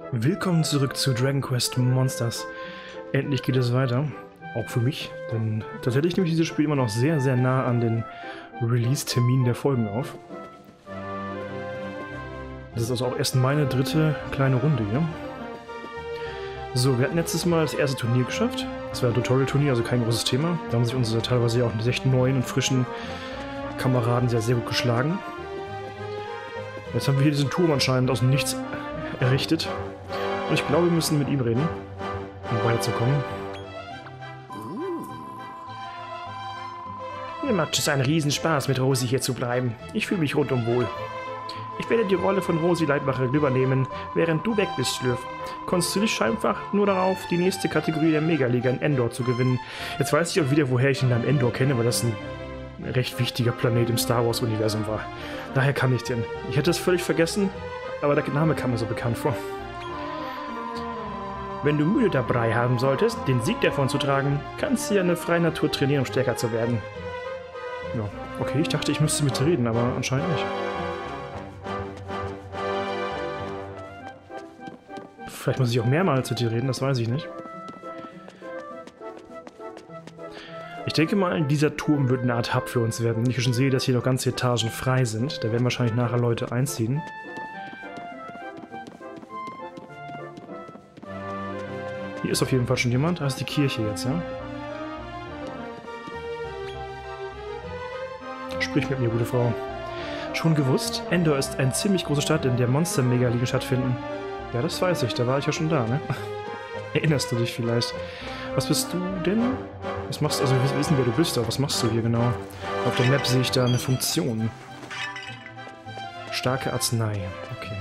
Willkommen zurück zu Dragon Quest Monsters. Endlich geht es weiter, auch für mich, denn tatsächlich nehme ich dieses Spiel immer noch sehr, sehr nah an den Release-Termin der Folgen auf. Das ist also auch erst meine dritte kleine Runde hier. So, wir hatten letztes Mal das erste Turnier geschafft. Das war ein Tutorial-Turnier, also kein großes Thema. Da haben sich unsere teilweise ja auch recht neuen und frischen Kameraden sehr, sehr gut geschlagen. Jetzt haben wir hier diesen Turm anscheinend aus dem Nichts errichtet. Und ich glaube, wir müssen mit ihm reden, um weiterzukommen. Mir macht es einen Riesenspaß, mit Rosi hier zu bleiben. Ich fühle mich rundum wohl. Ich werde die Rolle von Rosi Leibwache übernehmen, während du weg bist, Schlürf. Konzentriere dich einfach nur darauf, die nächste Kategorie der Megaliga in Endor zu gewinnen. Jetzt weiß ich auch wieder, woher ich den Namen Endor kenne, weil das ein recht wichtiger Planet im Star Wars-Universum war. Daher kann ich den. Ich hätte es völlig vergessen, aber der Name kam mir so bekannt vor. Wenn du Mühe dabei haben solltest, den Sieg davon zu tragen, kannst du ja in der freien Natur trainieren, um stärker zu werden. Ja, okay, ich dachte, ich müsste mit dir reden, aber anscheinend nicht. Vielleicht muss ich auch mehrmals mit dir reden, das weiß ich nicht. Ich denke mal, dieser Turm wird eine Art Hub für uns werden. Wenn ich schon sehe, dass hier noch ganze Etagen frei sind, da werden wahrscheinlich nachher Leute einziehen. Hier ist auf jeden Fall schon jemand. Da ist die Kirche jetzt, ja? Sprich mit mir, gute Frau. Schon gewusst? Endor ist eine ziemlich große Stadt, in der Monster-Megaligen stattfinden. Ja, das weiß ich. Da war ich ja schon da, ne? Erinnerst du dich vielleicht? Was bist du denn? Was machst du? Also, wir wissen, wer du bist, aber was machst du hier genau? Auf der Map sehe ich da eine Funktion. Starke Arznei. Okay.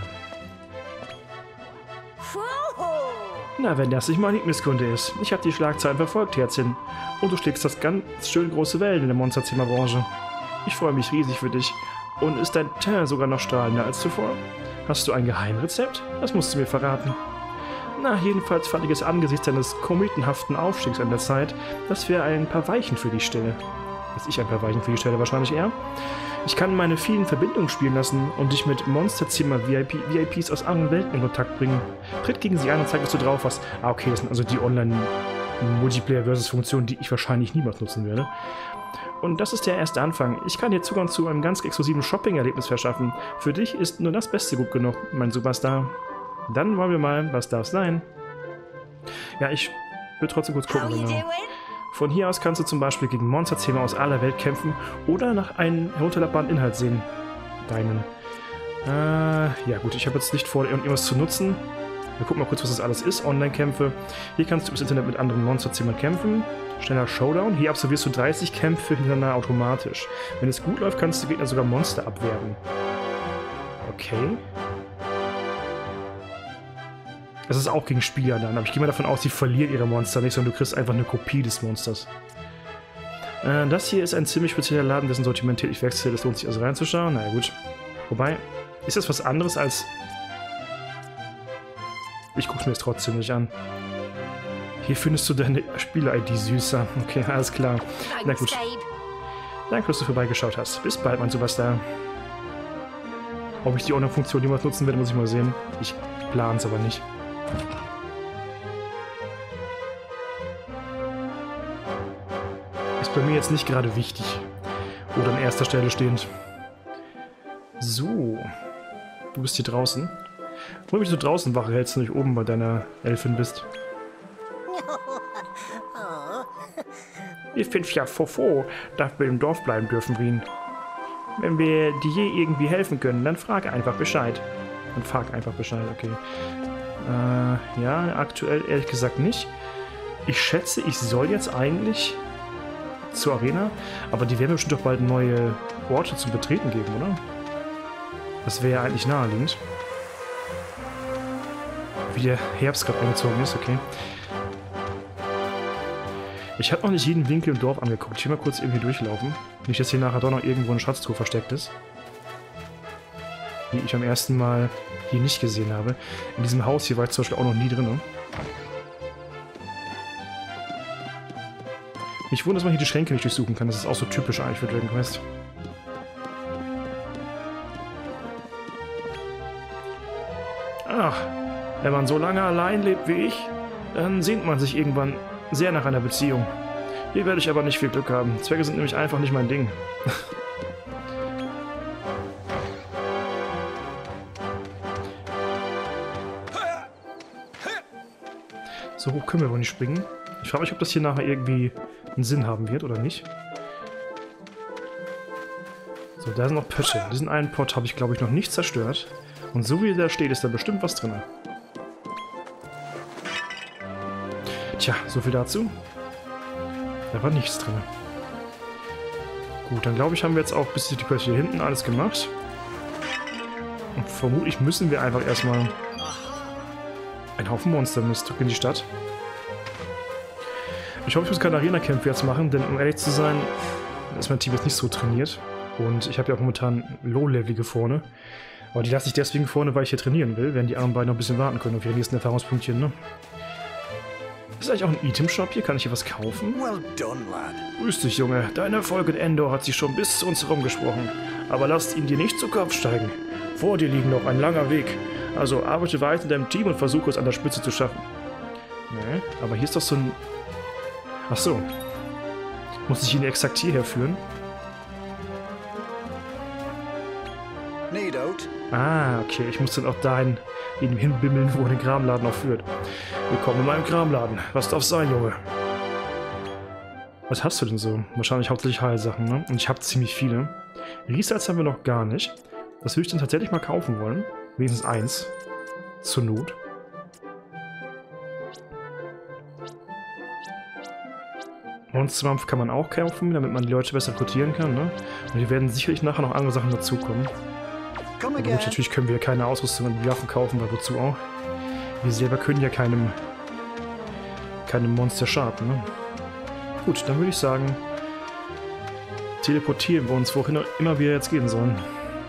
Na, wenn das nicht mal Lieblingskunde ist. Ich habe die Schlagzeilen verfolgt, Herzchen. Und du schlägst das ganz schön große Wellen in der Monsterzimmerbranche. Ich freue mich riesig für dich. Und ist dein Teint sogar noch strahlender als zuvor? Hast du ein Geheimrezept? Das musst du mir verraten. Na, jedenfalls fand ich es angesichts deines kometenhaften Aufstiegs an der Zeit, dass wir ein paar Weichen für dich stellen. Dass ich ein paar Weichen für dich stelle, wahrscheinlich eher. Ich kann meine vielen Verbindungen spielen lassen und dich mit Monsterzimmer-VIPs aus anderen Welten in Kontakt bringen. Tritt gegen sie an und zeig, was du drauf hast. Ah, okay, das sind also die Online-Multiplayer-Versus-Funktionen, die ich wahrscheinlich niemals nutzen werde. Und das ist der erste Anfang. Ich kann dir Zugang zu einem ganz exklusiven Shopping-Erlebnis verschaffen. Für dich ist nur das Beste gut genug, mein Superstar. Dann wollen wir mal, was darf sein? Ja, ich will trotzdem kurz gucken, genau. Von hier aus kannst du zum Beispiel gegen Monsterzimmer aus aller Welt kämpfen oder nach einem herunterladbaren Inhalt sehen. Deinen. Ja gut, ich habe jetzt nicht vor, irgendwas zu nutzen. Wir gucken mal kurz, was das alles ist. Online-Kämpfe. Hier kannst du übers Internet mit anderen Monsterzimmern kämpfen. Schneller Showdown. Hier absolvierst du 30 Kämpfe hintereinander automatisch. Wenn es gut läuft, kannst du Gegner sogar Monster abwerben. Okay. Das ist auch gegen Spieler dann, aber ich gehe mal davon aus, sie verlieren ihre Monster nicht, sondern du kriegst einfach eine Kopie des Monsters. Das hier ist ein ziemlich spezieller Laden, dessen Sortiment täglich wechselt. Es lohnt sich also reinzuschauen. Naja gut. Wobei, ist das was anderes als... Ich gucke mir das trotzdem nicht an. Hier findest du deine Spieler-ID, Süßer. Okay, alles klar. Na gut. Danke, dass du vorbeigeschaut hast. Bis bald, mein Superstar. Ob ich die Online-Funktion jemals nutzen werde, muss ich mal sehen. Ich plane es aber nicht. Ist bei mir jetzt nicht gerade wichtig. Oder an erster Stelle stehend. So. Du bist hier draußen. Warum bist du draußen Wache hältst du nicht oben bei deiner Elfin bist? Ich find's ja fofo, dass wir im Dorf bleiben dürfen, Rien. Wenn wir dir je irgendwie helfen können, dann frag einfach Bescheid. Dann frag einfach Bescheid, okay. Ja, aktuell ehrlich gesagt nicht. Ich schätze, ich soll jetzt eigentlich zur Arena, aber die werden bestimmt doch bald neue Orte zum Betreten geben, oder? Das wäre ja eigentlich naheliegend. Wie der Herbst gerade eingezogen ist, okay. Ich habe noch nicht jeden Winkel im Dorf angeguckt. Ich will mal kurz irgendwie durchlaufen. Nicht, dass hier nachher doch noch irgendwo eine Schatztruhe versteckt ist. Die ich am ersten Mal hier nicht gesehen habe. In diesem Haus hier war ich zum Beispiel auch noch nie drin. Mich wundert, dass man hier die Schränke nicht durchsuchen kann. Das ist auch so typisch eigentlich für Dragon Quest. Ach, Wenn man so lange allein lebt wie ich, dann sehnt man sich irgendwann sehr nach einer Beziehung. Hier werde ich aber nicht viel Glück haben. Zwerge sind nämlich einfach nicht mein Ding. So hoch können wir wohl nicht springen. Ich frage mich, ob das hier nachher irgendwie einen Sinn haben wird oder nicht. So, da sind noch Pötte. Diesen einen Pott habe ich, glaube ich, noch nicht zerstört. Und so wie der steht, ist da bestimmt was drin. Tja, so viel dazu. Da war nichts drin. Gut, dann glaube ich, haben wir jetzt auch bis die Pötte hier hinten alles gemacht. Und vermutlich müssen wir einfach erstmal einen Haufen Monstermist in die Stadt. Ich hoffe, ich muss keine Arena-Kämpfe jetzt machen, denn um ehrlich zu sein, ist mein Team jetzt nicht so trainiert. Und ich habe ja auch momentan Low-Levelige vorne. Aber die lasse ich deswegen vorne, weil ich hier trainieren will, während die anderen beiden noch ein bisschen warten können auf ihre nächsten Erfahrungspunktchen, ne? Ist eigentlich auch ein Item-Shop hier? Kann ich hier was kaufen? Well done, lad. Grüß dich, Junge. Dein Erfolg in Endor hat sich schon bis zu uns herumgesprochen. Aber lasst ihn dir nicht zu Kopf steigen. Vor dir liegt noch ein langer Weg. Also arbeite weiter in deinem Team und versuche es an der Spitze zu schaffen. Nee, aber hier ist doch so ein... Ach so. Muss ich ihn exakt hierher führen? Need out. Ah, okay. Ich muss dann auch dahin hinbimmeln, wo den Kramladen auch führt. Willkommen in meinem Kramladen. Was darf sein, Junge? Was hast du denn so? Wahrscheinlich hauptsächlich Heilsachen, ne? Und ich habe ziemlich viele. Riessalz haben wir noch gar nicht. Das würde ich dann tatsächlich mal kaufen wollen. Wenigstens eins. Zur Not. Monstermampf kann man auch kaufen, damit man die Leute besser rekrutieren kann, ne? Und hier werden sicherlich nachher noch andere Sachen dazukommen. Aber gut, natürlich können wir keine Ausrüstung und Waffen kaufen, weil wozu auch? Wir selber können ja keinem Monster schaden, ne? Gut, dann würde ich sagen, teleportieren wir uns, wohin immer wir jetzt gehen sollen.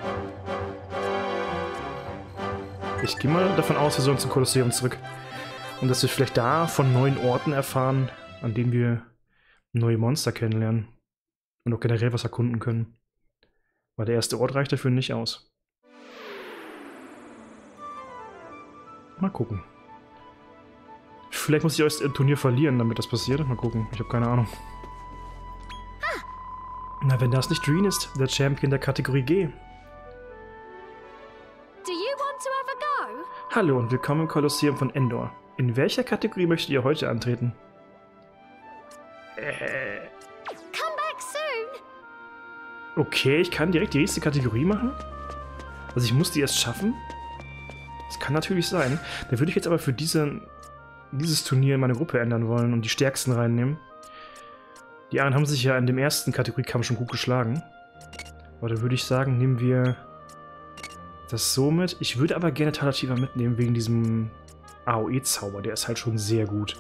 Ich gehe mal davon aus, wir sollen zum Kolosseum zurück. Und dass wir vielleicht da von neuen Orten erfahren, an denen wir neue Monster kennenlernen. Und auch generell was erkunden können. Weil der erste Ort reicht dafür nicht aus. Mal gucken. Vielleicht muss ich euch das Turnier verlieren, damit das passiert. Mal gucken, ich habe keine Ahnung. Na, wenn das nicht Dreen ist, der Champion der Kategorie G. Do you want to have a go? Hallo und willkommen im Kolosseum von Endor. In welcher Kategorie möchtet ihr heute antreten? Come back soon. Okay, ich kann direkt die nächste Kategorie machen? Also ich muss die erst schaffen? Das kann natürlich sein. Da würde ich jetzt aber für dieses Turnier meine Gruppe ändern wollen und die Stärksten reinnehmen. Die anderen haben sich ja in dem ersten Kategoriekampf schon gut geschlagen. Aber da würde ich sagen, nehmen wir das so mit. Ich würde aber gerne Talativa mitnehmen wegen diesem AOE-Zauber. Der ist halt schon sehr gut.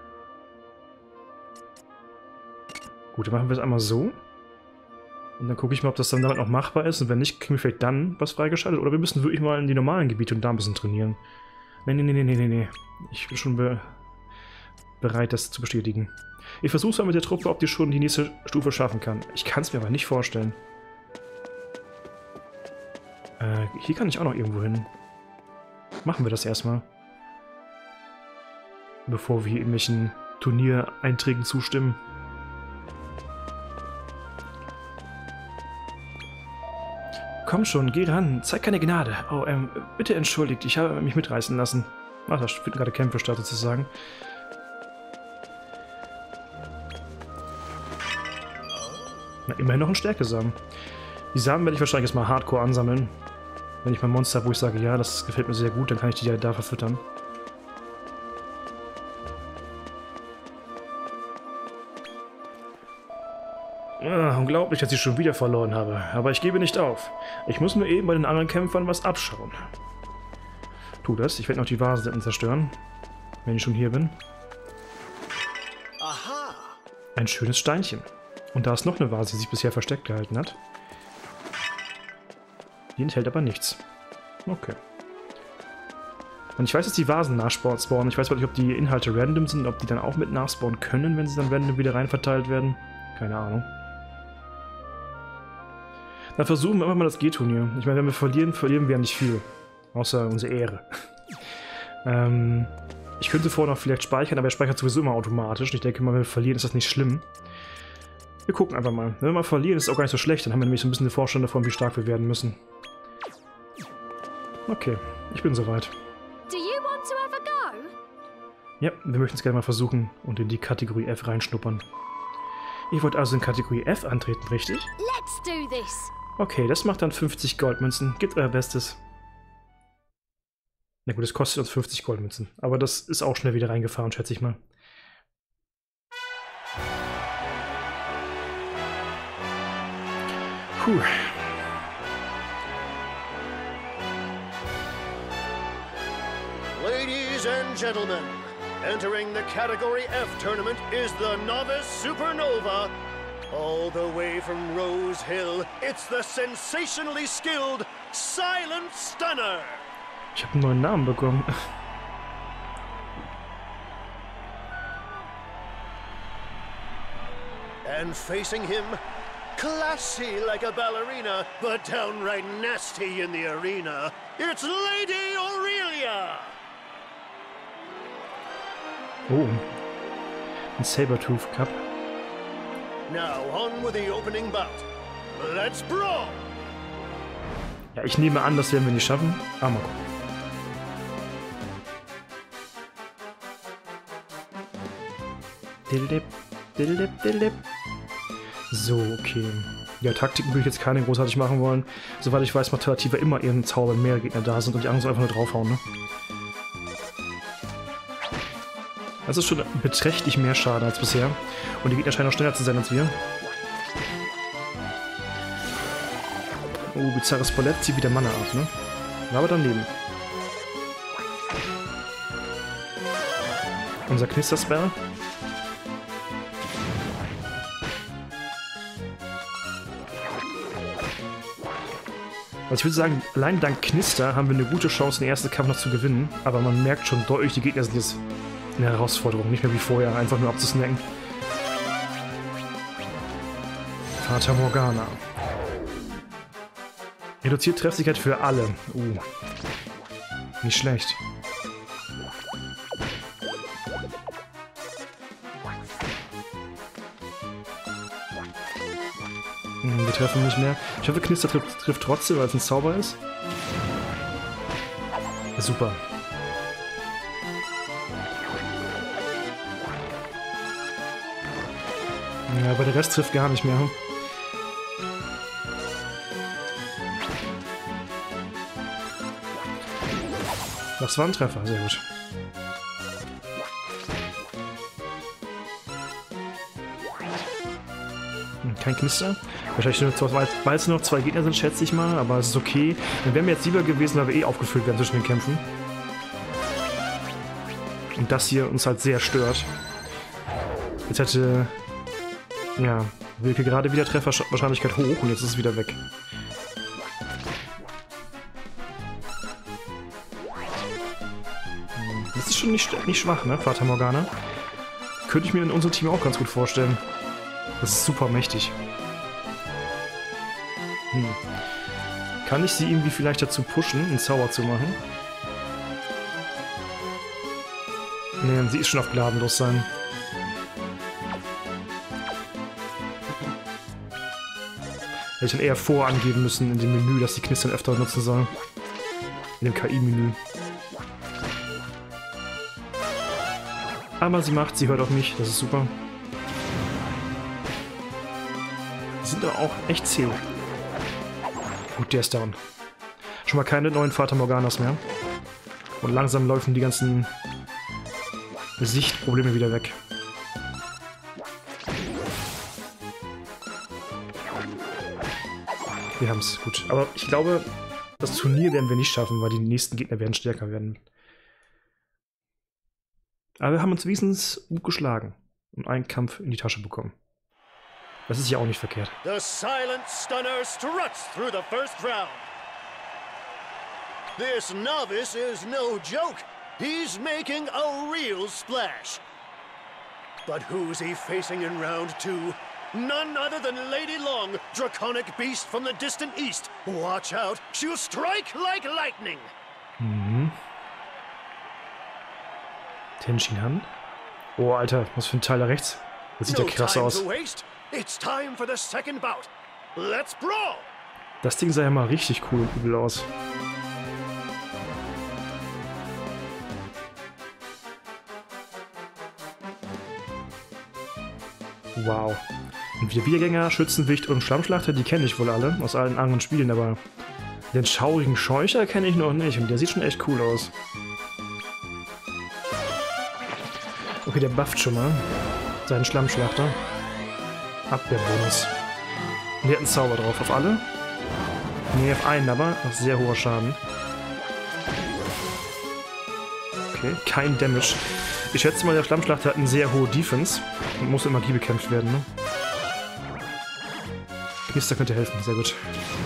Gut, dann machen wir es einmal so. Und dann gucke ich mal, ob das dann damit noch machbar ist. Und wenn nicht, kriegen wir vielleicht dann was freigeschaltet. Oder wir müssen wirklich mal in die normalen Gebiete und da ein bisschen trainieren. Nee. Ich bin schon bereit, das zu bestätigen. Ich versuche es mal mit der Truppe, ob die schon die nächste Stufe schaffen kann. Ich kann es mir aber nicht vorstellen. Hier kann ich auch noch irgendwo hin. Machen wir das erstmal. Bevor wir irgendwelchen Turniereinträgen zustimmen. Komm schon, geh ran, zeig keine Gnade. Oh, bitte entschuldigt, ich habe mich mitreißen lassen. Ach, da finden gerade Kämpfe statt, sozusagen. Na, immerhin noch ein Stärkesamen. Die Samen werde ich wahrscheinlich erstmal hardcore ansammeln. Wenn ich mein Monster habe, wo ich sage, ja, das gefällt mir sehr gut, dann kann ich die ja da verfüttern. Unglaublich, dass ich schon wieder verloren habe. Aber ich gebe nicht auf. Ich muss mir eben bei den anderen Kämpfern was abschauen. Tu das. Ich werde noch die Vasen zerstören. Wenn ich schon hier bin. Aha. Ein schönes Steinchen. Und da ist noch eine Vase, die sich bisher versteckt gehalten hat. Die enthält aber nichts. Okay. Und ich weiß, dass die Vasen nachspawnen. Ich weiß aber nicht, ob die Inhalte random sind, ob die dann auch mit nachspawnen können, wenn sie dann random wieder rein verteilt werden. Keine Ahnung. Dann versuchen wir einfach mal das G-Turnier. Ich meine, wenn wir verlieren, verlieren wir ja nicht viel. Außer unsere Ehre. Ich könnte vorher noch vielleicht speichern, aber er speichert sowieso immer automatisch. Und ich denke mal, wenn wir verlieren, ist das nicht schlimm. Wir gucken einfach mal. Wenn wir mal verlieren, ist es auch gar nicht so schlecht. Dann haben wir nämlich so ein bisschen eine Vorstellung davon, wie stark wir werden müssen. Okay, ich bin soweit. Do you want to have a go? Ja, wir möchten es gerne mal versuchen und in die Kategorie F reinschnuppern. Ich wollte also in Kategorie F antreten, richtig? Let's do this. Okay, das macht dann 50 Goldmünzen. Gebt euer Bestes. Na gut, das kostet uns 50 Goldmünzen. Aber das ist auch schnell wieder reingefahren, schätze ich mal. Puh. Ladies and gentlemen, entering the Category F tournament is the Novice Supernova. All the way from Rose Hill, it's the sensationally skilled Silent Stunner. Ich habe einen neuen Namen bekommen. And facing him, classy like a ballerina, but downright nasty in the arena, it's Lady Aurelia. Oh. Ein Sabertooth Cup. Now on with the opening bout. Let's brawl! Ja, ich nehme an, das werden wir nicht schaffen. Aber mal gucken. Dildip, dildip, dildip. So, okay. Ja, Taktiken würde ich jetzt keine großartig machen wollen. Soweit ich weiß, macht Tativa immer ihren Zauber, wenn mehr Gegner da sind und die anderen so einfach nur draufhauen, ne? Das ist schon beträchtlich mehr Schaden als bisher. Und die Gegner scheinen auch schneller zu sein als wir. Oh, bizarres Ballett zieht wieder Mana ab, ne? War aber daneben. Unser Knister-Spell. Also ich würde sagen, allein dank Knister haben wir eine gute Chance, den ersten Kampf noch zu gewinnen. Aber man merkt schon deutlich, die Gegner sind jetzt eine Herausforderung. Nicht mehr wie vorher, einfach nur abzusnacken. Fata Morgana. Reduziert Treffsicherheit für alle. Nicht schlecht. Wir treffen nicht mehr. Ich hoffe, Knister trifft trotzdem, weil es ein Zauber ist. Super. Ja, aber der Rest trifft gar nicht mehr. Das war ein Treffer, sehr gut. Kein Knister. Wahrscheinlich nur, weil es nur noch 2 Gegner sind, schätze ich mal, aber es ist okay. Dann wären wir jetzt lieber gewesen, weil wir eh aufgefüllt werden zwischen den Kämpfen. Und das hier uns halt sehr stört. Jetzt hätte... Ja, Wilke gerade wieder Trefferwahrscheinlichkeit hoch und jetzt ist es wieder weg. Das ist schon nicht schwach, ne, Fata Morgana? Könnte ich mir in unserem Team auch ganz gut vorstellen. Das ist super mächtig. Kann ich sie irgendwie vielleicht dazu pushen, einen Zauber zu machen? Nee, sie ist schon auf gnadenlos sein. Hätte ich dann eher vorangeben müssen in dem Menü, dass die Knistern öfter nutzen sollen. In dem KI-Menü. Aber sie hört auf mich, das ist super. Die sind aber auch echt zäh. Gut, der ist down. Schon mal keine neuen Fata Morganas mehr. Und langsam laufen die ganzen Sichtprobleme wieder weg. Wir haben es, gut. Aber ich glaube, das Turnier werden wir nicht schaffen, weil die nächsten Gegner werden stärker werden. Aber wir haben uns wenigstens gut geschlagen und einen Kampf in die Tasche bekommen. Das ist ja auch nicht verkehrt. The Silent Stunner struts through the first round. This novice is no joke. He's making a real splash. But who's he facing in round 2? None other than Lady Long, draconic beast from the distant east. Watch out, she'll strike like lightning. Tenshin Han. Oh, Alter, was für ein Teil da rechts. Das sieht ja krass aus. It's time for the second bout. Let's brawl! Das Ding sah ja mal richtig cool und übel aus. Wow. Und die Wiedergänger, Schützenwicht und Schlammschlachter, die kenne ich wohl alle aus allen anderen Spielen, aber den schaurigen Scheucher kenne ich noch nicht und der sieht schon echt cool aus. Okay, der bufft schon mal seinen Schlammschlachter. Abwehrbonus. Und der hat einen Zauber drauf. Auf alle? Nee, auf einen aber. Auf sehr hoher Schaden. Okay, kein Damage. Ich schätze mal, der Schlammschlachter hat eine sehr hohe Defense und muss mit Magie bekämpft werden, ne? Knister könnte helfen, sehr gut.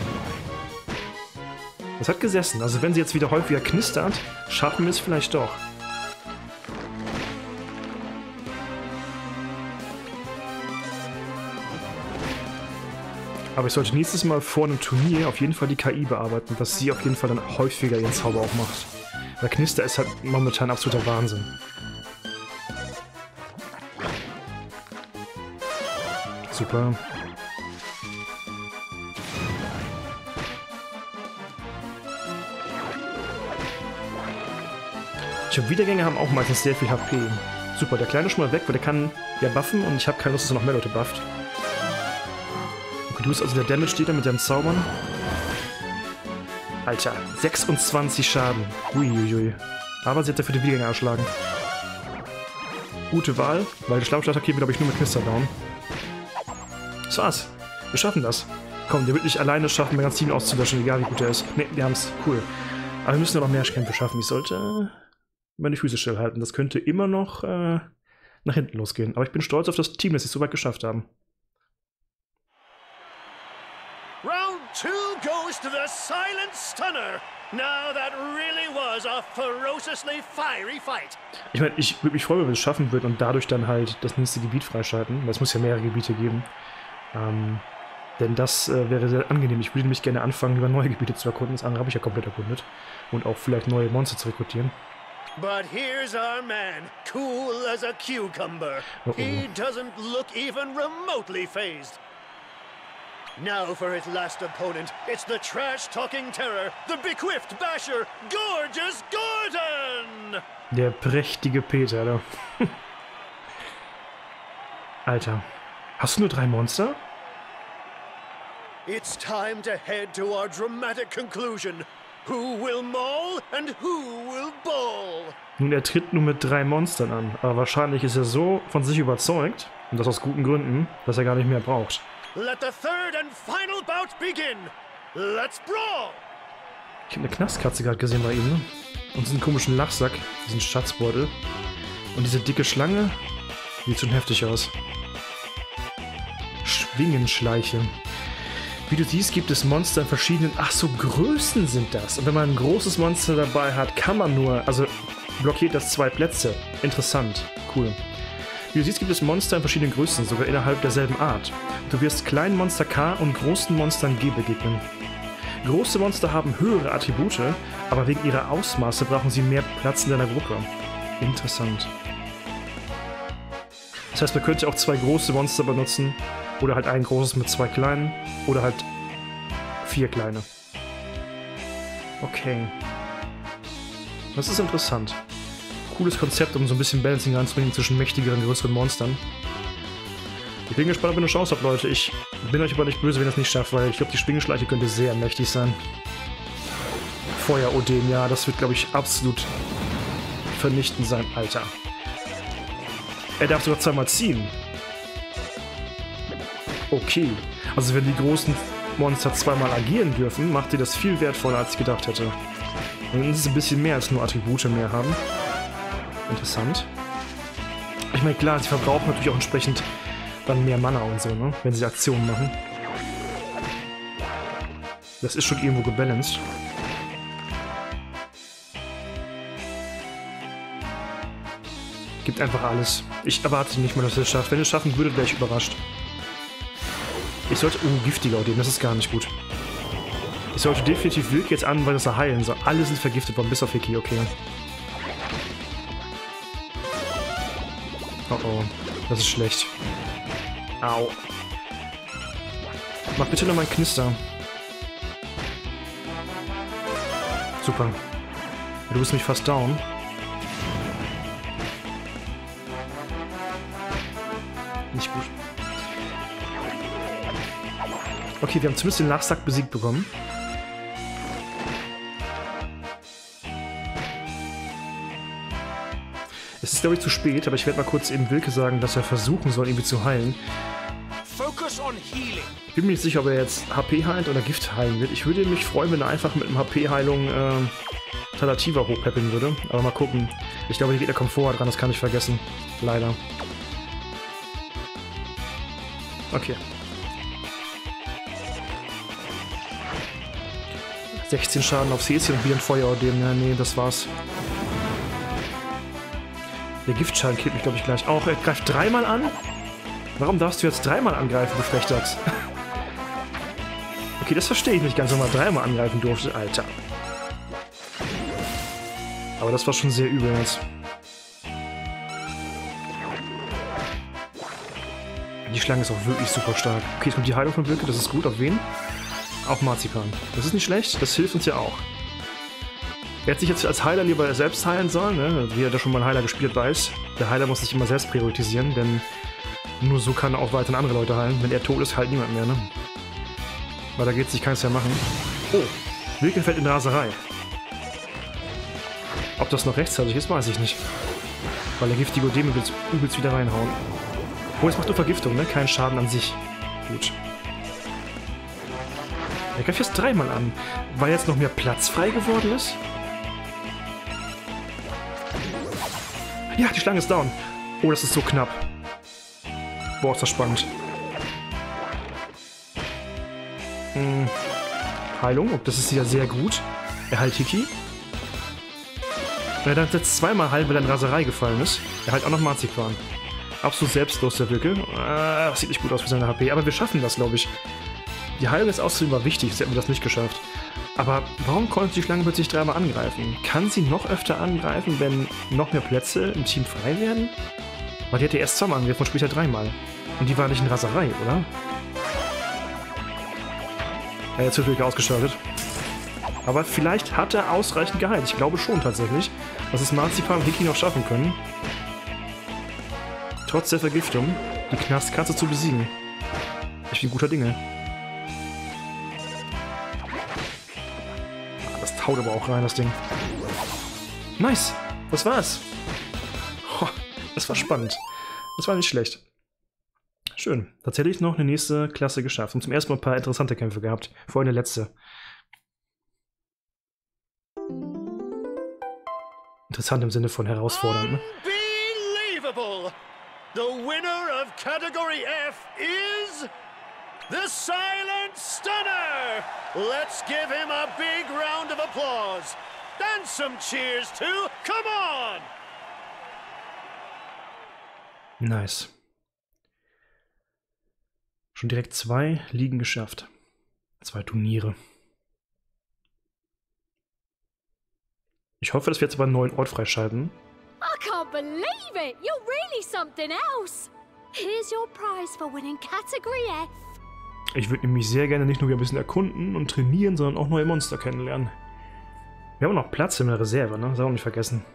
Das hat gesessen. Also wenn sie jetzt wieder häufiger knistert, schaffen wir es vielleicht doch. Aber ich sollte nächstes Mal vor einem Turnier auf jeden Fall die KI bearbeiten, dass sie auf jeden Fall dann häufiger ihren Zauber auch macht. Weil Knister ist halt momentan absoluter Wahnsinn. Super. Ich habe Wiedergänger haben auch meistens sehr viel HP. Super, der Kleine ist schon mal weg, weil der kann ja buffen und ich habe keine Lust, dass er noch mehr Leute bufft. Du bist also der Damage-Dealer mit deinem Zaubern. Alter, 26 Schaden. Uiuiui. Aber sie hat dafür die Wiedergänger erschlagen. Gute Wahl, weil der Schlammschlachter kriegen wir, glaube ich, nur mit Knister down. Das war's. Wir schaffen das. Komm, der wird nicht alleine schaffen, mein ganzes Team auszulöschen, egal wie gut er ist. Ne, wir haben's. Cool. Aber wir müssen noch mehr Kämpfe schaffen. Ich sollte meine Füße stillhalten. Das könnte immer noch nach hinten losgehen. Aber ich bin stolz auf das Team, das sie es so weit geschafft haben. Round 2 goes to the Silent Stunner. Now that really was a ferociously fiery fight. Ich meine, ich würde mich freuen, wenn wir es schaffen würden und dadurch dann halt das nächste Gebiet freischalten, weil es muss ja mehrere Gebiete geben. Denn das wäre sehr angenehm. Ich würde nämlich gerne anfangen, lieber neue Gebiete zu erkunden. Das andere habe ich ja komplett erkundet. Und auch vielleicht neue Monster zu rekrutieren. But here's our man, cool as a cucumber. He doesn't look even remotely phased. Now for his last opponent, it's the trash-talking terror, the bequiffed basher, Gorgeous Gordon! Der prächtige Peter, da. Alter, hast du nur 3 Monster? It's time to head to our dramatic conclusion. Who will maul and who will ball? Nun, er tritt nur mit 3 Monstern an, aber wahrscheinlich ist er so von sich überzeugt, und das aus guten Gründen, dass er gar nicht mehr braucht. Let the third and final bout begin. Let's brawl! Ich habe eine Knastkatze gerade gesehen bei ihm, ne? Und diesen komischen Lachsack, diesen Schatzbeutel. Und diese dicke Schlange, sieht schon heftig aus. Schwingenschleiche. Wie du siehst, gibt es Monster in verschiedenen... Ach so, Größen sind das. Und wenn man ein großes Monster dabei hat, kann man nur... Also blockiert das 2 Plätze. Interessant. Cool. Wie du siehst, gibt es Monster in verschiedenen Größen, sogar innerhalb derselben Art. Du wirst kleinen Monster K und großen Monstern G begegnen. Große Monster haben höhere Attribute, aber wegen ihrer Ausmaße brauchen sie mehr Platz in deiner Gruppe. Interessant. Das heißt, man könnte auch 2 große Monster benutzen, oder halt ein großes mit 2 kleinen, oder halt 4 kleine. Okay. Das ist interessant. Cooles Konzept, um so ein bisschen Balancing reinzubringen zwischen mächtigeren und größeren Monstern. Ich bin gespannt, ob ihr eine Chance habt, Leute. Ich bin euch aber nicht böse, wenn ihr es nicht schafft, weil ich glaube, die Schwingenschleiche könnte sehr mächtig sein. Feuer-Odin, ja, das wird, glaube ich, absolut vernichtend sein. Alter. Er darf sogar 2-mal ziehen. Okay. Also wenn die großen Monster 2-mal agieren dürfen, macht ihr das viel wertvoller, als ich gedacht hätte. Und dann ist es ein bisschen mehr als nur Attribute mehr haben. Interessant. Ich meine, klar, sie verbrauchen natürlich auch entsprechend dann mehr Mana und so, ne? Wenn sie Aktionen machen. Das ist schon irgendwo gebalanced. Gibt einfach alles. Ich erwarte nicht mal, dass ihr es schafft. Wenn ihr es schaffen würdet, wäre ich überrascht. Ich sollte... Oh, giftiger Odin, das ist gar nicht gut. Ich sollte definitiv Wilk jetzt anwenden, dass er heilen soll. Alle sind vergiftet worden, bis auf Hiki, okay. Oh oh, das ist schlecht. Au. Mach bitte noch mal einen Knister. Super. Du bist mich fast down. Nicht gut. Okay, wir haben zumindest den Nachsack besiegt bekommen. Es ist, glaube ich, zu spät, aber ich werde mal kurz eben Wilke sagen, dass er versuchen soll, irgendwie zu heilen. Ich bin mir nicht sicher, ob er jetzt HP heilt oder Gift heilen wird. Ich würde mich freuen, wenn er einfach mit einem HP-Heilung Talativa hochpeppeln würde. Aber mal gucken. Ich glaube, die Gegner kommen vorher dran, das kann ich vergessen. Leider. Okay. 16 Schaden auf Häschen und wieder ein Feuerordem. Ja, nee, das war's. Der Giftschaden killt mich, glaube ich, gleich auch. Er greift dreimal an? Warum darfst du jetzt dreimal angreifen, du Frechdachs? Okay, das verstehe ich nicht ganz, wenn man dreimal angreifen durfte. Alter. Aber das war schon sehr übel jetzt. Die Schlange ist auch wirklich super stark. Okay, jetzt kommt die Heilung von Wilke, das ist gut. Auf wen? Auf Marzipan. Das ist nicht schlecht, das hilft uns ja auch. Er hätte sich jetzt als Heiler lieber selbst heilen sollen, ne? Wie er da schon mal einen Heiler gespielt weiß. Der Heiler muss sich immer selbst priorisieren, denn nur so kann er auch weiterhin andere Leute heilen. Wenn er tot ist, heilt niemand mehr, ne? Weil da geht sich keins mehr machen. Oh, Wilke fällt in Raserei. Ob das noch rechtzeitig ist, weiß ich nicht. Weil der giftige Dämon will übelst wieder reinhauen. Oh, jetzt macht nur Vergiftung, ne? Kein Schaden an sich. Gut. Er greift jetzt dreimal an. Weil jetzt noch mehr Platz frei geworden ist? Ja, die Schlange ist down. Oh, das ist so knapp. Boah, ist das spannend. Heilung, das ist ja sehr gut. Er heilt Hiki. Er hat jetzt zweimal heilen, weil er in Raserei gefallen ist. Er heilt auch noch Marzipan. Absolut selbstlos, der Wilke. Das sieht nicht gut aus für seine HP, aber wir schaffen das, glaube ich. Die Heilung ist außerdem war wichtig, sonst hätten wir das nicht geschafft. Aber warum konnte die Schlange plötzlich dreimal angreifen? Kann sie noch öfter angreifen, wenn noch mehr Plätze im Team frei werden? Weil die hatte erst zweimal angegriffen und später dreimal. Und die war nicht in Raserei, oder? Er hat zu viel ausgeschaltet. Aber vielleicht hat er ausreichend geheilt. Ich glaube schon tatsächlich, dass es Marzipan und Hiki noch schaffen können. Trotz der Vergiftung, die Knastkatze zu besiegen. Ich bin guter Dinge. Das haut aber auch rein, das Ding. Nice! Das war's! Oh, das war spannend. Das war nicht schlecht. Schön. Tatsächlich noch eine nächste Klasse geschafft. Und zum ersten Mal ein paar interessante Kämpfe gehabt. Vorhin eine letzte. Interessant im Sinne von herausfordernd, ne? Unbelievable! The winner of Category F is the Silent Stunner! Let's give him a big round of applause. And some cheers too. Come on! Nice. Schon direkt 2 Ligen geschafft. 2 Turniere. Ich hoffe, dass wir jetzt aber einen neuen Ort freischalten. I can't believe it! You're really something else! Here's your prize for winning Category F. Ich würde nämlich sehr gerne nicht nur wieder ein bisschen erkunden und trainieren, sondern auch neue Monster kennenlernen. Wir haben noch Platz in der Reserve, ne? Das haben wir nicht vergessen.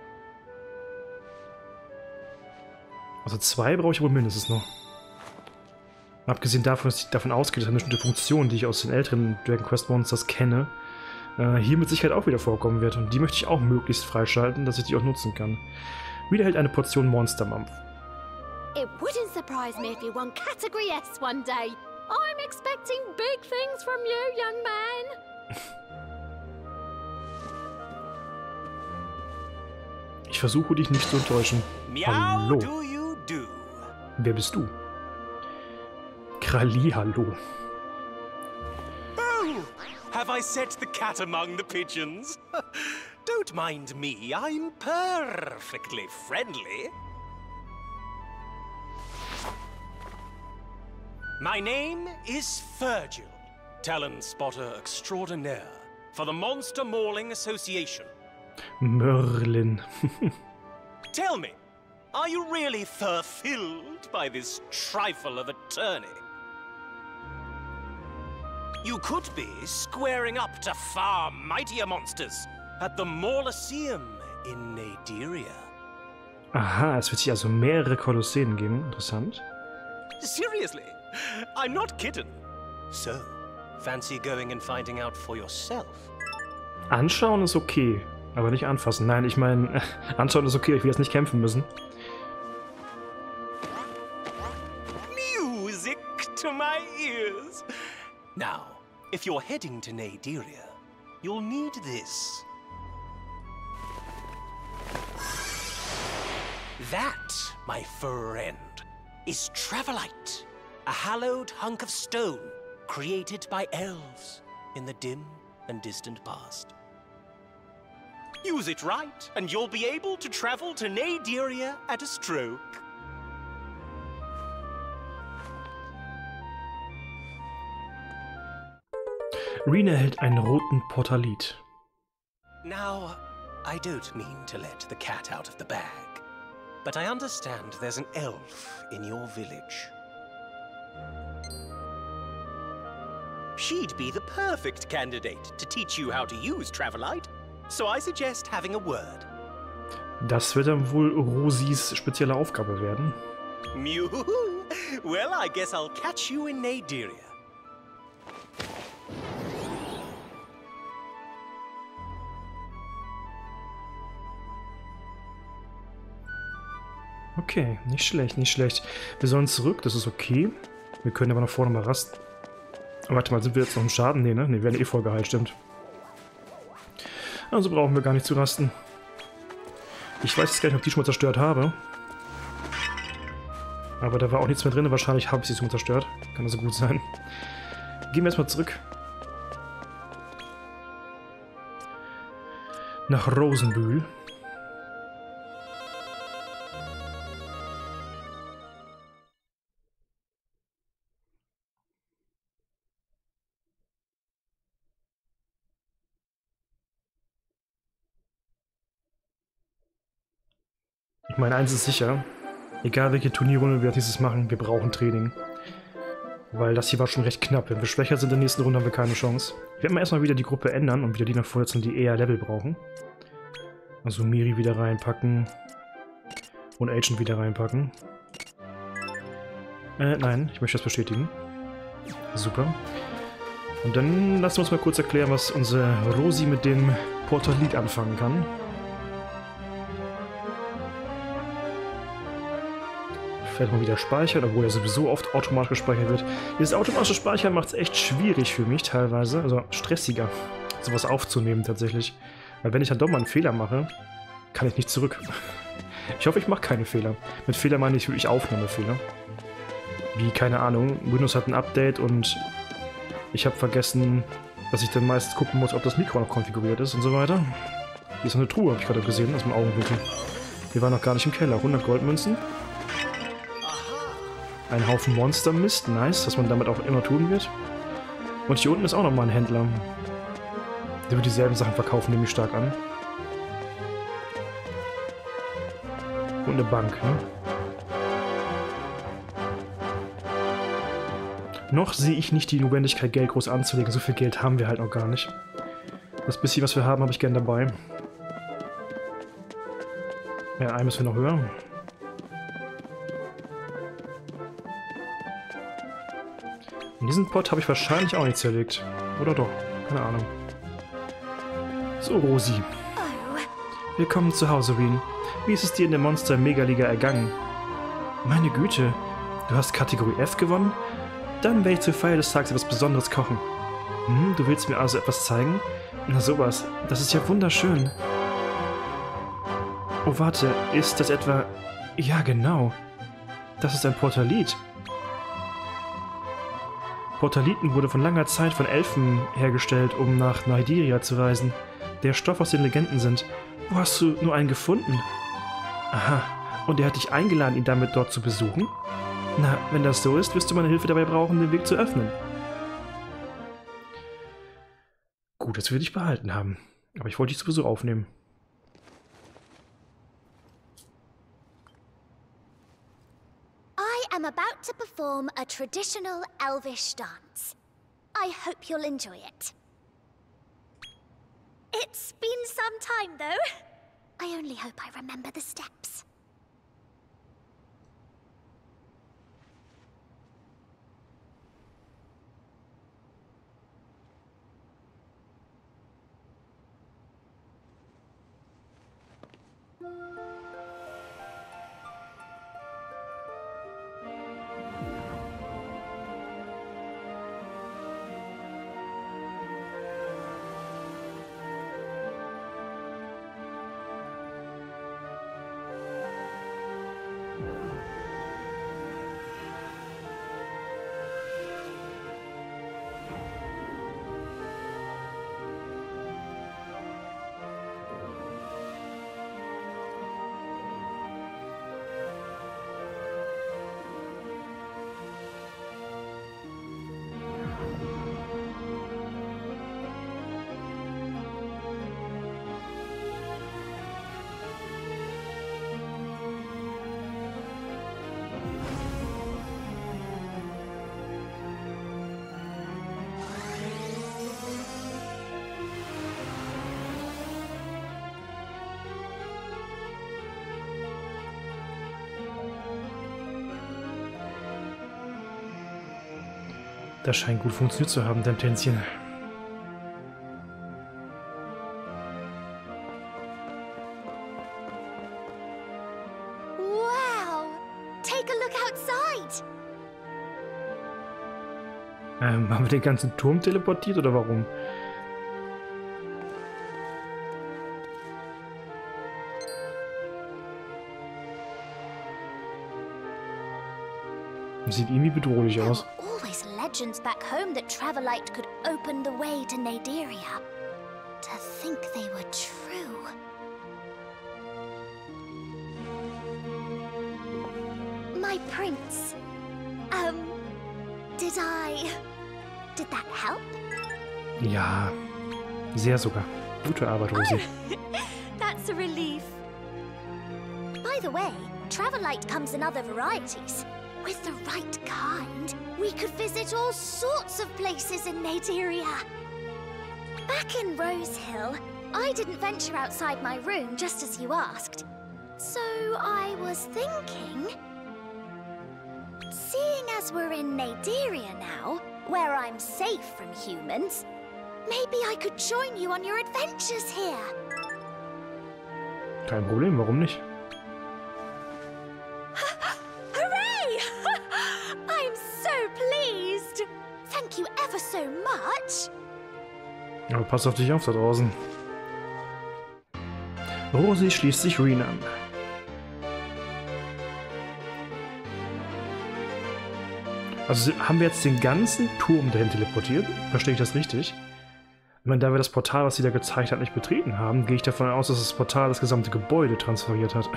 Also 2 brauche ich wohl mindestens noch. Abgesehen davon, dass ich davon ausgehe, dass eine bestimmte Funktion, die ich aus den älteren Dragon Quest Monsters kenne, hier mit Sicherheit auch wieder vorkommen wird. Und die möchte ich auch möglichst freischalten, dass ich die auch nutzen kann. Wieder hält eine Portion Monstermampf. It wouldn't surprise me if you won Category S one day. I'm expecting big things from you, young man. Ich versuche dich nicht zu enttäuschen. Hallo. Wer bist du? Krali, hallo. Oh, have I set the cat among the pigeons? Don't mind me, I'm perfectly friendly. My name is Virgil, talent spotter extraordinaire for the Monster Mauling Association. Merlin. Tell me, Are you really fulfilled by this trifle of a tourney? You could be squaring up to far mightier monsters at the Mauloseum in Naderia. Aha, es wird hier also mehrere Kolosseen geben. Interessant. Seriously, I'm not kidding. So, fancy going and finding out for yourself? Anschauen ist okay, aber nicht anfassen. Nein, ich meine, anschauen ist okay, ich will jetzt nicht kämpfen müssen. Music to my ears. Now, if you're heading to Naderia, you'll need this. That, my friend, is Travelite, a hallowed hunk of stone created by elves in the dim and distant past. Use it right, and you'll be able to travel to Naderia at a stroke. Rena erhält einen roten Portalit. Now, I don't mean to let the cat out of the bag, but I understand there's an elf in your village. She'd be the perfect candidate to teach you how to use Travelite, so I suggest having a word. Das wird dann wohl Rosis spezielle Aufgabe werden. Mew! Well, I guess I'll catch you in Naderia. Okay, nicht schlecht, nicht schlecht. Wir sollen zurück, das ist okay. Wir können aber nach vorne mal rasten. Warte mal, sind wir jetzt noch im Schaden? Nee, ne? Ne, wir werden eh voll geheilt, stimmt. Also brauchen wir gar nicht zu rasten. Ich weiß jetzt gar nicht, ob ich die schon mal zerstört habe. Aber da war auch nichts mehr drin. Wahrscheinlich habe ich sie schon mal zerstört. Kann also gut sein. Gehen wir erstmal zurück. Nach Rosenbühl. Ich meine, eins ist sicher, egal welche Turnierrunde wir als nächstes machen, wir brauchen Training. Weil das hier war schon recht knapp. Wenn wir schwächer sind in der nächsten Runde, haben wir keine Chance. Wir werden erstmal wieder die Gruppe ändern und wieder die nach vorne setzen, die eher Level brauchen. Also Miri wieder reinpacken. Und Agent wieder reinpacken. Nein, ich möchte das bestätigen. Super. Und dann lassen wir uns mal kurz erklären, was unsere Rosi mit dem Portalit anfangen kann. Vielleicht mal wieder speichern, obwohl er sowieso oft automatisch gespeichert wird. Dieses automatische Speichern macht es echt schwierig für mich teilweise, also stressiger, sowas aufzunehmen tatsächlich. Weil wenn ich dann doch mal einen Fehler mache, kann ich nicht zurück. Ich hoffe, ich mache keine Fehler. Mit Fehler meine ich wirklich Aufnahmefehler. Wie, keine Ahnung, Windows hat ein Update und ich habe vergessen, dass ich dann meistens gucken muss, ob das Mikro noch konfiguriert ist und so weiter. Hier ist noch eine Truhe, habe ich gerade gesehen, aus dem Augenwinkel. Wir waren noch gar nicht im Keller. 100 Goldmünzen. Ein Haufen Monstermist, nice, dass man damit auch immer tun wird. Und hier unten ist auch nochmal ein Händler. Der wird dieselben Sachen verkaufen, nehme ich stark an. Und eine Bank, ne? Noch sehe ich nicht die Notwendigkeit, Geld groß anzulegen. So viel Geld haben wir halt noch gar nicht. Das bisschen, was wir haben, habe ich gern dabei. Ja, ein müssen wir noch höher. Und diesen Pot habe ich wahrscheinlich auch nicht zerlegt. Oder doch? Keine Ahnung. So, Rosi. Willkommen zu Hause, Reen. Wie ist es dir in der Monster-Megaliga ergangen? Meine Güte, du hast Kategorie F gewonnen? Dann werde ich zur Feier des Tages etwas Besonderes kochen. Hm, du willst mir also etwas zeigen? Na sowas, das ist ja wunderschön. Oh warte, ist das etwa... Ja, genau. Das ist ein Portalit. Portaliten wurde von langer Zeit von Elfen hergestellt, um nach Naderia zu reisen. Der Stoff aus den Legenden sind. Wo hast du nur einen gefunden? Aha, und er hat dich eingeladen, ihn damit dort zu besuchen? Na, wenn das so ist, wirst du meine Hilfe dabei brauchen, den Weg zu öffnen. Gut, dass wir dich behalten haben. Aber ich wollte dich sowieso aufnehmen. am about to perform a traditional elvish dance. I hope you'll enjoy it. It's been some time, though. I only hope I remember the steps. Das scheint gut funktioniert zu haben, dein Tänzchen. Wow! Take a look outside! Haben wir den ganzen Turm teleportiert oder warum? Sieht irgendwie bedrohlich aus. There were always legends back home that Travelite could open the way to Naderia. To think they were true. My prince. Did that help? Ja, sehr sogar. Gute Arbeit, Rosi. That's a relief. By the way, Travelite comes in other varieties. With the right kind, we could visit all sorts of places in Naderia. Back in Rose Hill, I didn't venture outside my room just as you asked. So I was thinking... Seeing as we're in Naderia now, where I'm safe from humans, maybe I could join you on your adventures here. Kein Problem, warum nicht? Hooray! I'm so pleased. Thank you ever so much. Aber pass auf dich auf da draußen. Rosi schließt sich Reen an. Also haben wir jetzt den ganzen Turm dahin teleportiert? Verstehe ich das richtig? Ich meine, da wir das Portal, was sie da gezeigt hat, nicht betreten haben, gehe ich davon aus, dass das Portal das gesamte Gebäude transferiert hat.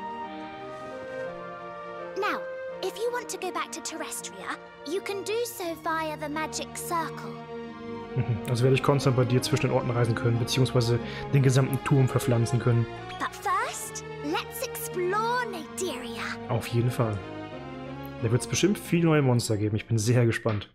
Now, if you want to go back to Terrestria, you can do so via the magic circle. Also werde ich konstant bei dir zwischen den Orten reisen können, beziehungsweise den gesamten Turm verpflanzen können. But first, let's explore Naderia. Auf jeden Fall. Da wird es bestimmt viele neue Monster geben. Ich bin sehr gespannt.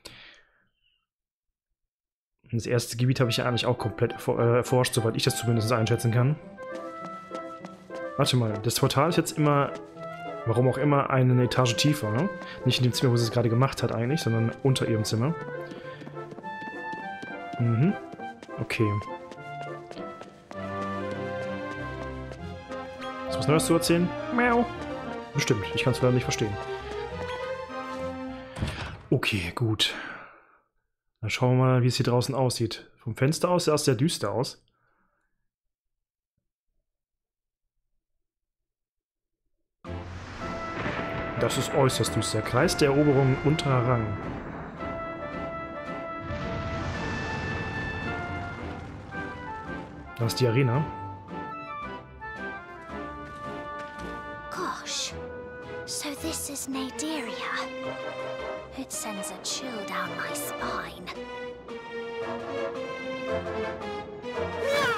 Das erste Gebiet habe ich ja eigentlich auch komplett erforscht, soweit ich das zumindest einschätzen kann. Warte mal, das Portal ist jetzt immer, warum auch immer, eine Etage tiefer, ne? Nicht in dem Zimmer, wo sie es gerade gemacht hat eigentlich, sondern unter ihrem Zimmer. Mhm. Okay. Ist was Neues zu erzählen? Miau. Bestimmt, ich kann es leider nicht verstehen. Okay, gut. Dann schauen wir mal, wie es hier draußen aussieht. Vom Fenster aus sah es sehr düster aus. Das ist äußerst düster. Kreis der Eroberung unterer Rang. Das ist die Arena. Gosh, so this is Naderia. It sends a chill down my spine.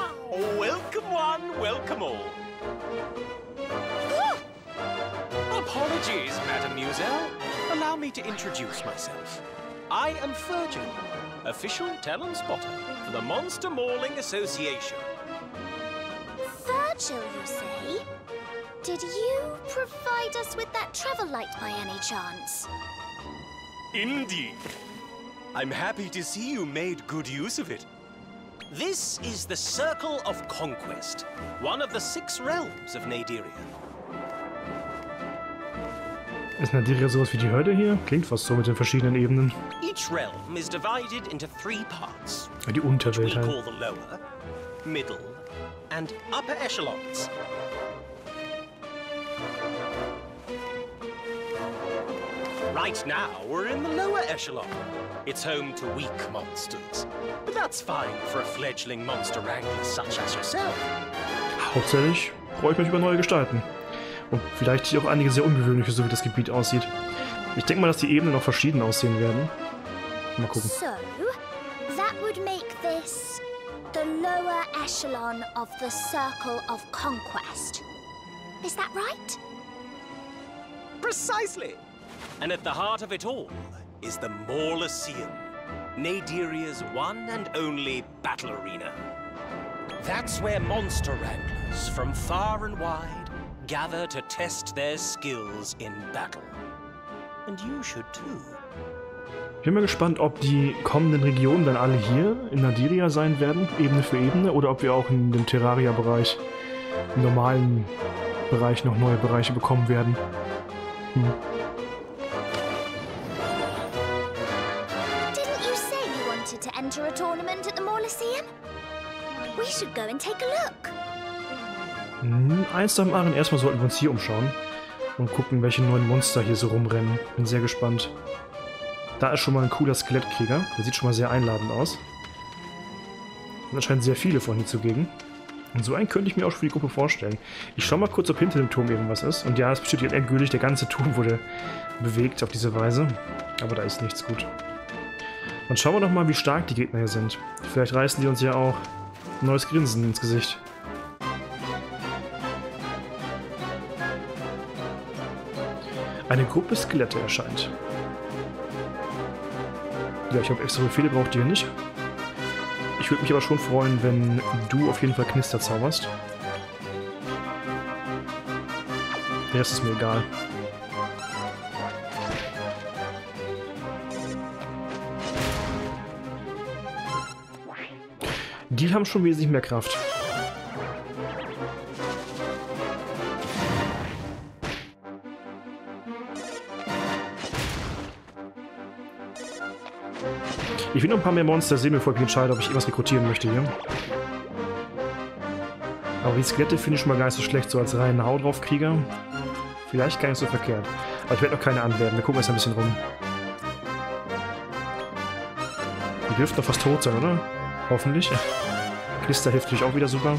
Welcome one, welcome all. Apologies, Mademoiselle. Allow me to introduce myself. I am Virgil, official talent spotter for the Monster Mauling Association. Virgil, you say? Did you provide us with that travel light by any chance? Indeed. I'm happy to see you made good use of it. This is the Circle of Conquest, one of the 6 realms of Nadiria. Ist Nadiria sowas wie die Hölle hier? Klingt fast so mit den verschiedenen Ebenen. Each realm is divided into 3 parts. Die Unterwelt We halt. call the lower, middle, and upper echelons. Right now, we're in the lower echelon. It's home to weak monsters. But that's fine for a fledgling monster wrangler such as yourself. Hauptsächlich freue ich mich über neue Gestalten. Und vielleicht hier auch einige sehr ungewöhnliche, so wie das Gebiet aussieht. Ich denke mal, dass die Ebenen noch verschieden aussehen werden. Mal gucken. So, that would make this the lower echelon of the Circle of Conquest. Is that right? Precisely. And at the heart of it all is the Mauloseum, Nadiria's one and only battle arena. That's where monster wranglers from far and wide gather to test their skills in battle. And you should too. Ich bin mal gespannt, ob die kommenden Regionen dann alle hier in Nadiria sein werden, Ebene für Ebene, oder ob wir auch in dem Terraria-Bereich, im normalen Bereich, noch neue Bereiche bekommen werden. Didn't you say you wanted to enter a tournament at the Mauloseum? We should go and take a look. Eins nach dem anderen. Erstmal sollten wir uns hier umschauen und gucken, welche neuen Monster hier so rumrennen. Bin sehr gespannt. Da ist schon mal ein cooler Skelettkrieger. Der sieht schon mal sehr einladend aus. Und anscheinend sehr viele von hier zugegen. Und so einen könnte ich mir auch für die Gruppe vorstellen. Ich schaue mal kurz, ob hinter dem Turm irgendwas ist. Und ja, es besteht endgültig, der ganze Turm wurde bewegt auf diese Weise. Aber da ist nichts gut. Dann schauen wir doch mal, wie stark die Gegner hier sind. Vielleicht reißen die uns ja auch ein neues Grinsen ins Gesicht. Eine Gruppe Skelette erscheint. Ja, ich habe extra Befehle, braucht ihr nicht. Ich würde mich aber schon freuen, wenn du auf jeden Fall Knister zauberst. Der Rest ist mir egal. Die haben schon wesentlich mehr Kraft. Ich will noch ein paar mehr Monster sehen, bevor ich mich entscheide, ob ich irgendwas rekrutieren möchte hier. Aber die Skelette finde ich schon mal gar nicht so schlecht, so als reinen Hau drauf Krieger. Vielleicht gar nicht so verkehrt. Aber ich werde noch keine anwerben, wir gucken jetzt ein bisschen rum. Die dürften doch fast tot sein, oder? Hoffentlich. Knister hilft natürlich auch wieder super.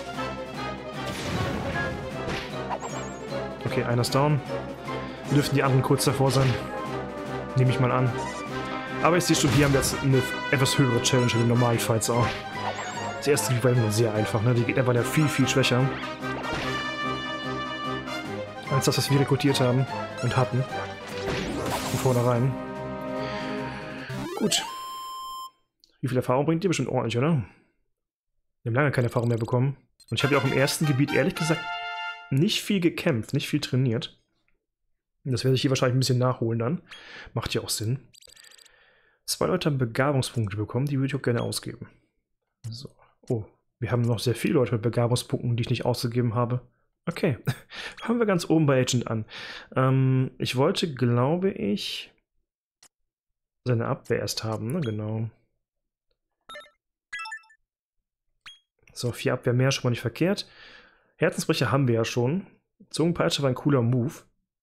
Okay, einer ist down. Dürften die anderen kurz davor sein. Nehme ich mal an. Aber ich sehe schon, die haben jetzt eine etwas höhere Challenge in den normalen Fights auch. Das erste Gebiet war immer sehr einfach, ne? Die Gegner waren ja viel, viel schwächer. Als das, was wir rekrutiert haben und hatten. Von vornherein. Gut. Wie viel Erfahrung bringt ihr? Bestimmt ordentlich, oder? Wir haben lange keine Erfahrung mehr bekommen. Und ich habe ja auch im ersten Gebiet, ehrlich gesagt, nicht viel gekämpft, nicht viel trainiert. Und das werde ich hier wahrscheinlich ein bisschen nachholen dann. Macht ja auch Sinn. 2 Leute haben Begabungspunkte bekommen, die würde ich auch gerne ausgeben. So. Oh, wir haben noch sehr viele Leute mit Begabungspunkten, die ich nicht ausgegeben habe. Okay, fangen wir ganz oben bei Agent an. Ich wollte, glaube ich, seine Abwehr erst haben, ne? Genau. So, 4 Abwehr mehr, schon mal nicht verkehrt. Herzensbrecher haben wir ja schon. Zungenpeitsche war ein cooler Move.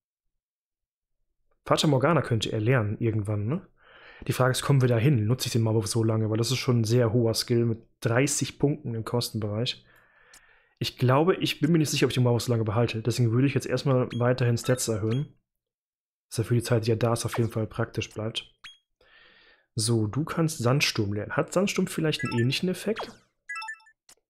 Fata Morgana könnte er lernen irgendwann, ne? Die Frage ist, kommen wir da hin? Nutze ich den Maulwurf so lange? Weil das ist schon ein sehr hoher Skill mit 30 Punkten im Kostenbereich. Ich glaube, ich bin mir nicht sicher, ob ich den Maulwurf so lange behalte. Deswegen würde ich jetzt erstmal weiterhin Stats erhöhen. Dass er für die Zeit, die ja da ist, auf jeden Fall praktisch bleibt. So, du kannst Sandsturm lernen. Hat Sandsturm vielleicht einen ähnlichen Effekt?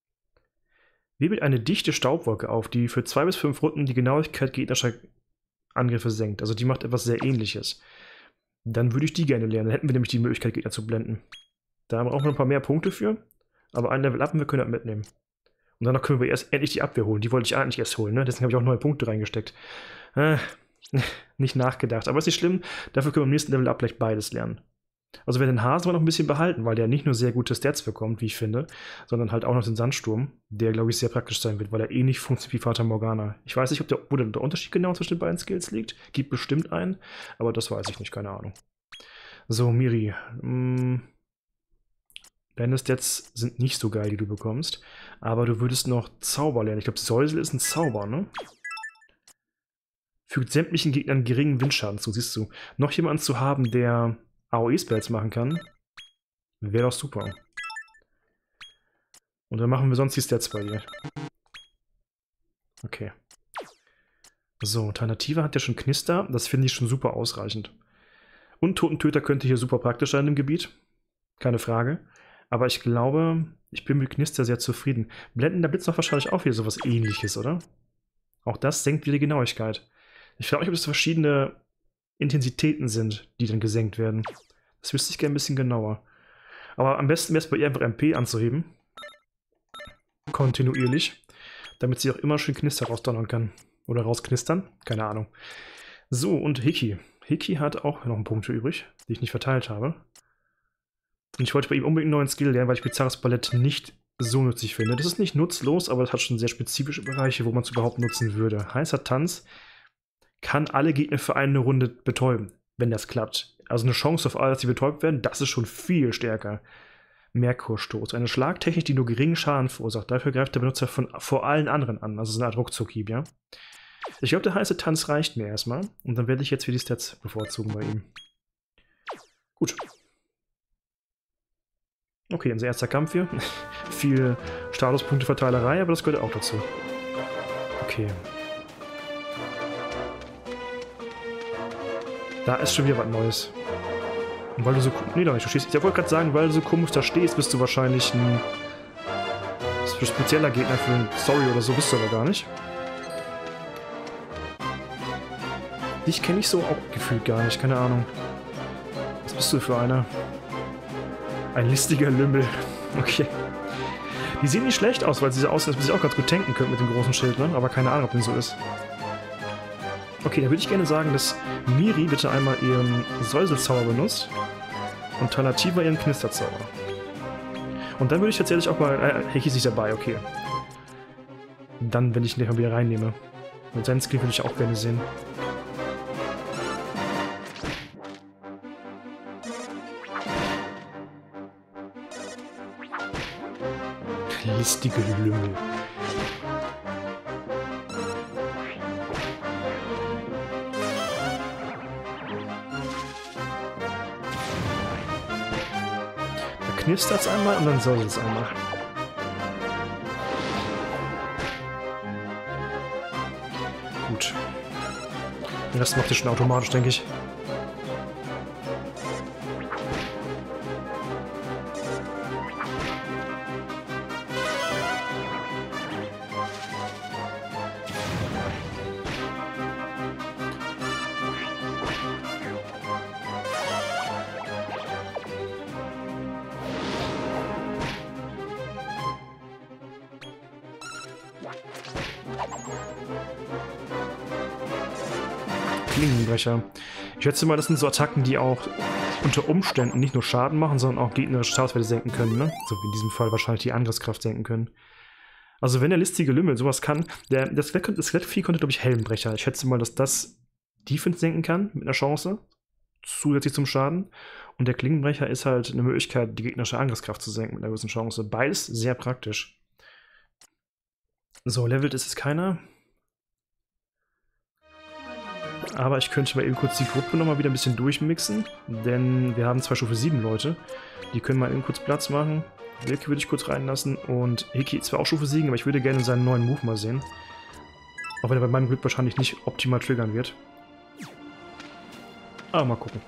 Wirbelt eine dichte Staubwolke auf, die für 2 bis 5 Runden die Genauigkeit gegnerischer Angriffe senkt. Also die macht etwas sehr Ähnliches. Dann würde ich die gerne lernen. Dann hätten wir nämlich die Möglichkeit, Gegner zu blenden. Da brauchen wir ein paar mehr Punkte für. Aber ein Level up und wir können das mitnehmen. Und danach können wir erst endlich die Abwehr holen. Die wollte ich eigentlich erst holen, ne? Deswegen habe ich auch neue Punkte reingesteckt. Nicht nachgedacht. Aber ist nicht schlimm. Dafür können wir im nächsten Level up gleich beides lernen. Also wir werden den Hasen noch ein bisschen behalten, weil der nicht nur sehr gute Stats bekommt, wie ich finde, sondern halt auch noch den Sandsturm, der, glaube ich, sehr praktisch sein wird, weil er ähnlich funktioniert wie Fata Morgana. Ich weiß nicht, wo der Unterschied genau zwischen den beiden Skills liegt. Gibt bestimmt einen, aber das weiß ich nicht, keine Ahnung. So, Miri. Deine Stats sind nicht so geil, die du bekommst, aber du würdest noch Zauber lernen. Ich glaube, Säusel ist ein Zauber, ne? Fügt sämtlichen Gegnern geringen Windschaden zu, siehst du. Noch jemanden zu haben, der AOE-Spells machen kann, wäre doch super. Und dann machen wir sonst die Stats bei dir. Okay. So, Alternative hat ja schon Knister. Das finde ich schon super ausreichend. Und Totentöter könnte hier super praktisch sein im Gebiet. Keine Frage. Aber ich glaube, ich bin mit Knister sehr zufrieden. Blendender Blitz noch wahrscheinlich auch wieder sowas Ähnliches, oder? Auch das senkt wieder die Genauigkeit. Ich frage mich, ob es verschiedene Intensitäten sind, die dann gesenkt werden. Das wüsste ich gerne ein bisschen genauer. Aber am besten wäre es bei ihr einfach MP anzuheben. Kontinuierlich. Damit sie auch immer schön Knister rausdonnern kann. Oder rausknistern. Keine Ahnung. So, und Hiki. Hiki hat auch noch einen Punkt übrig, die ich nicht verteilt habe. Und ich wollte bei ihm unbedingt einen neuen Skill lernen, weil ich Bizarres Ballett nicht so nützlich finde. Das ist nicht nutzlos, aber es hat schon sehr spezifische Bereiche, wo man es überhaupt nutzen würde. Heißer Tanz kann alle Gegner für eine Runde betäuben, wenn das klappt. Also eine Chance auf alle, dass sie betäubt werden, das ist schon viel stärker. Merkurstoß, eine Schlagtechnik, die nur geringen Schaden verursacht. Dafür greift der Benutzer vor allen anderen an. Also so eine Art Ruckzuck-Hieb, ja. Ich glaube, der heiße Tanz reicht mir erstmal. Und dann werde ich jetzt für die Stats bevorzugen bei ihm. Gut. Okay, unser erster Kampf hier. Viel Statuspunkteverteilerei, aber das gehört auch dazu. Okay. Da ist schon wieder was Neues. Und weil du so... Nee, doch nicht. Du stehst... Ich wollte gerade sagen, weil du so komisch da stehst, bist du wahrscheinlich ein... spezieller Gegner für eine Story oder so, bist du aber gar nicht. Dich kenne ich so auch gefühlt gar nicht, keine Ahnung. Was bist du für einer? Ein listiger Lümmel. Okay. Die sehen nicht schlecht aus, weil sie so aussehen, als ob sie auch ganz gut tanken können mit dem großen Schild, ne? Aber keine Ahnung, ob dem so ist. Okay, dann würde ich gerne sagen, dass Miri bitte einmal ihren Säuselzauber benutzt und Talativa ihren Knisterzauber. Und dann würde ich tatsächlich auch mal... Heki ist nicht dabei, okay. Dann, wenn ich ihn mal wieder reinnehme. Mit seinen Skill würde ich auch gerne sehen. Listige Lümmel. Da knistert es einmal und dann soll es einmal. Gut. Den Rest macht ihr schon automatisch, denke ich. Klingenbrecher. Ich schätze mal, das sind so Attacken, die auch unter Umständen nicht nur Schaden machen, sondern auch gegnerische Schadenswerte senken können, ne? So wie in diesem Fall wahrscheinlich die Angriffskraft senken können. Also wenn der listige Lümmel sowas kann, das Skelettvieh konnte, glaube ich, Helmbrecher. Ich schätze mal, dass das Defense senken kann, mit einer Chance, zusätzlich zum Schaden. Und der Klingenbrecher ist halt eine Möglichkeit, die gegnerische Angriffskraft zu senken mit einer gewissen Chance. Beides sehr praktisch. So, levelt ist es keiner. Aber ich könnte mal eben kurz die Gruppe nochmal wieder ein bisschen durchmixen, denn wir haben zwar Stufe 7 Leute, die können mal eben kurz Platz machen. Wilke würde ich kurz reinlassen und Hiki ist zwar auch Stufe 7, aber ich würde gerne seinen neuen Move mal sehen. Auch wenn er bei meinem Glück wahrscheinlich nicht optimal triggern wird. Aber mal gucken.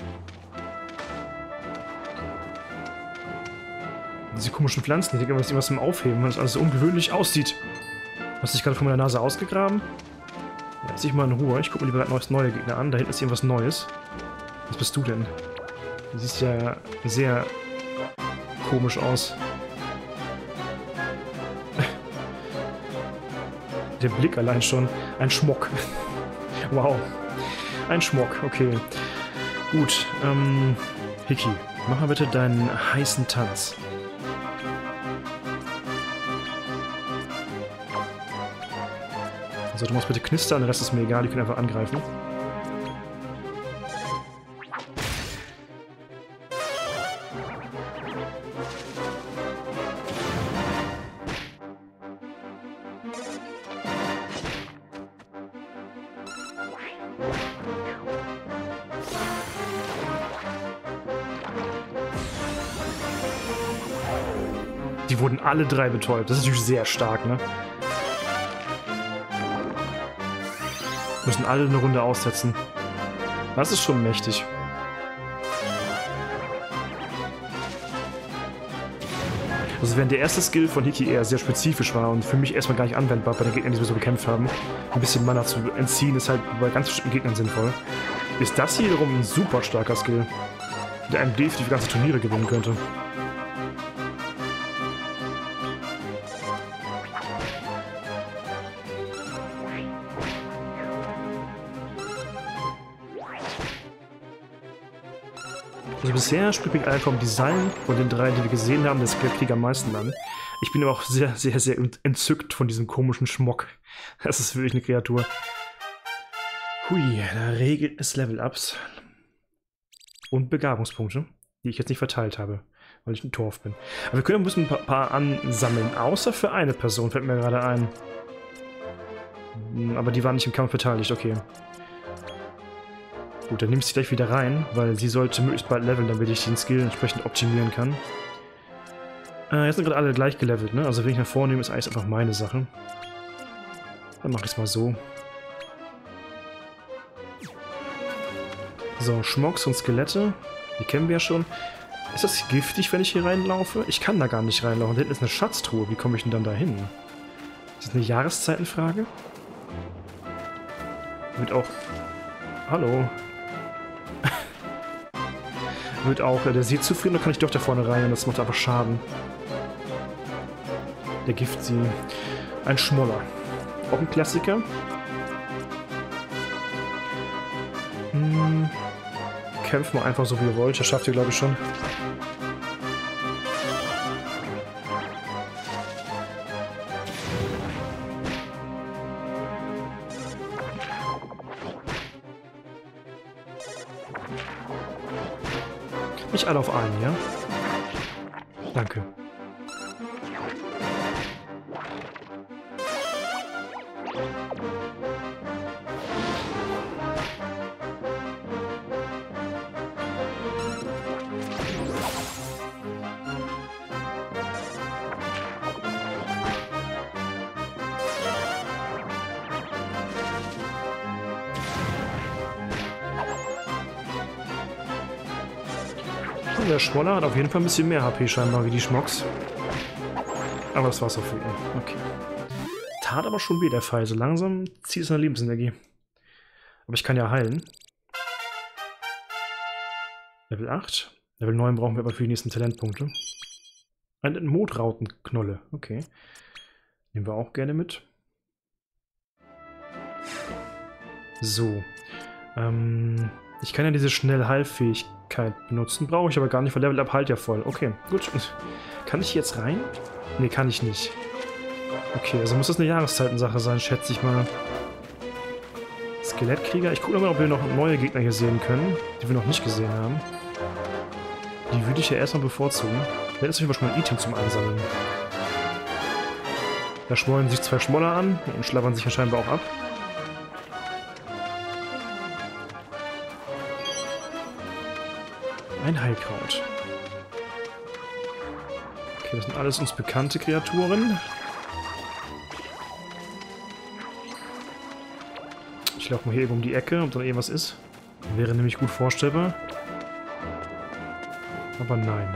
Diese komischen Pflanzen, die irgendwas zum Aufheben, weil das alles so ungewöhnlich aussieht. Hast du dich gerade von meiner Nase ausgegraben? Jetzt sich mal in Ruhe. Ich gucke mir lieber neue Gegner an. Da hinten ist irgendwas Neues. Was bist du denn? Du siehst ja sehr komisch aus. Der Blick allein schon. Ein Schmock. Wow. Ein Schmock, okay. Gut, Hickey, mach mal bitte deinen heißen Tanz. Also du musst bitte knistern, der Rest ist mir egal, die können einfach angreifen. Die wurden alle drei betäubt. Das ist natürlich sehr stark, ne? Müssen alle eine Runde aussetzen. Das ist schon mächtig. Also während der erste Skill von Hickey eher sehr spezifisch war und für mich erstmal gar nicht anwendbar bei den Gegnern, die wir so bekämpft haben, ein bisschen Mana zu entziehen, ist halt bei ganz bestimmten Gegnern sinnvoll, ist das hier wiederum ein super starker Skill, der einem definitiv ganze Turniere gewinnen könnte. Also bisher spricht mich vom Design von den drei, die wir gesehen haben, der Skelettkrieg am meisten an. Ich bin aber auch sehr, sehr, sehr entzückt von diesem komischen Schmock. Das ist wirklich eine Kreatur. Hui, da regelt es Level-Ups. Und Begabungspunkte, die ich jetzt nicht verteilt habe, weil ich ein Torf bin. Aber wir können ein paar ansammeln, außer für eine Person, fällt mir gerade ein. Aber die war nicht im Kampf beteiligt, okay. Gut, dann nehme ich sie gleich wieder rein, weil sie sollte möglichst bald leveln, damit ich den Skill entsprechend optimieren kann. Jetzt sind gerade alle gleich gelevelt, ne? Also wenn ich nach vorne nehme, ist eigentlich einfach meine Sache. Dann mache ich es mal so. So, Schmocks und Skelette. Die kennen wir ja schon. Ist das giftig, wenn ich hier reinlaufe? Ich kann da gar nicht reinlaufen. Da hinten ist eine Schatztruhe. Wie komme ich denn dann da hin? Ist das eine Jahreszeitenfrage? Wird auch... Hallo. Wird auch der See zufrieden, oder kann ich doch da vorne rein? Das macht aber Schaden. Der Giftsee. Ein Schmoller. Auch ein Klassiker. Kämpft mal einfach so, wie ihr wollt. Das schafft ihr, glaube ich, schon. Nicht alle auf einen, ja? Danke. Der Schmoller hat auf jeden Fall ein bisschen mehr HP scheinbar wie die Schmocks. Aber das war's auch für ihn. Okay. Tat aber schon weh, der Pfeil. So langsam zieht es eine Lebensenergie. Aber ich kann ja heilen. Level 8. Level 9 brauchen wir aber für die nächsten Talentpunkte. Eine Modrautenknolle. Okay. Nehmen wir auch gerne mit. So. Ich kann ja diese Schnellheilfähigkeit benutzen. Brauche ich aber gar nicht, weil Level Up halt ja voll. Okay, gut. Kann ich hier jetzt rein? Ne, kann ich nicht. Okay, also muss das eine Jahreszeitensache sein, schätze ich mal. Skelettkrieger. Ich gucke mal, ob wir noch neue Gegner hier sehen können, die wir noch nicht gesehen haben. Die würde ich ja erstmal bevorzugen. Da ist auf jeden Fall schon mal ein Item zum Einsammeln. Da schmollen sich zwei Schmoller an und schlabbern sich ja scheinbar auch ab. Ein Heilkraut. Okay, das sind alles uns bekannte Kreaturen. Ich laufe mal hier eben um die Ecke, ob da irgendwas ist. Wäre nämlich gut vorstellbar. Aber nein.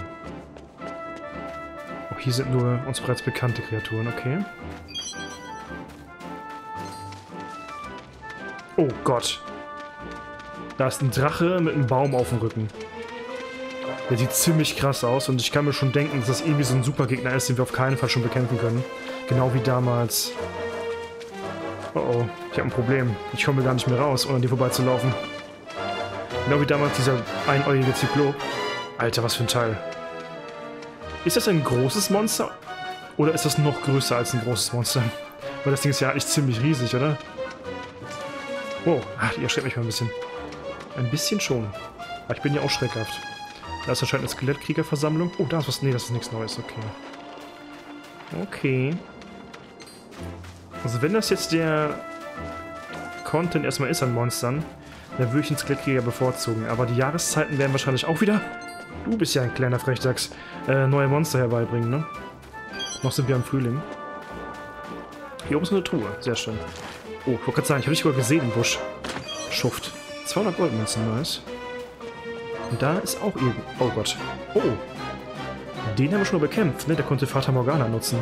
Auch hier sind nur uns bereits bekannte Kreaturen, okay. Oh Gott. Da ist ein Drache mit einem Baum auf dem Rücken. Der sieht ziemlich krass aus und ich kann mir schon denken, dass das irgendwie so ein Supergegner ist, den wir auf keinen Fall schon bekämpfen können. Genau wie damals. Oh oh, ich habe ein Problem. Ich komme gar nicht mehr raus, ohne an dir vorbeizulaufen. Genau wie damals dieser einäugige Zyklop. Alter, was für ein Teil. Ist das ein großes Monster? Oder ist das noch größer als ein großes Monster? Weil das Ding ist ja eigentlich ziemlich riesig, oder? Oh, ach, die erschreckt mich mal ein bisschen. Ein bisschen schon. Aber ich bin ja auch schreckhaft. Da ist anscheinend eine Skelettkriegerversammlung. Oh, da ist was. Nee, das ist nichts Neues. Okay. Okay. Also wenn das jetzt der Content erstmal ist an Monstern, dann würde ich den Skelettkrieger bevorzugen. Aber die Jahreszeiten werden wahrscheinlich auch wieder... Du bist ja ein kleiner Frechdachs. Neue Monster herbeibringen, ne? Noch sind wir im Frühling. Hier oben ist eine Truhe. Sehr schön. Oh, ich wollte gerade sagen, ich habe dich sogar gesehen im Busch. Schuft. 200 Goldmünzen, nice. Und da ist auch irgend... Oh Gott. Oh. Den haben wir schon mal bekämpft, ne? Der konnte Fata Morgana nutzen.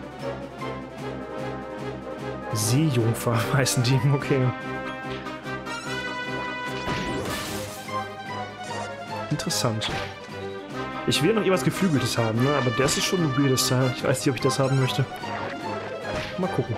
Seejungfer heißen die. Okay. Interessant. Ich will noch irgendwas Geflügeltes haben, ne? Aber das ist schon ein weirdes Teil. Ich weiß nicht, ob ich das haben möchte. Mal gucken.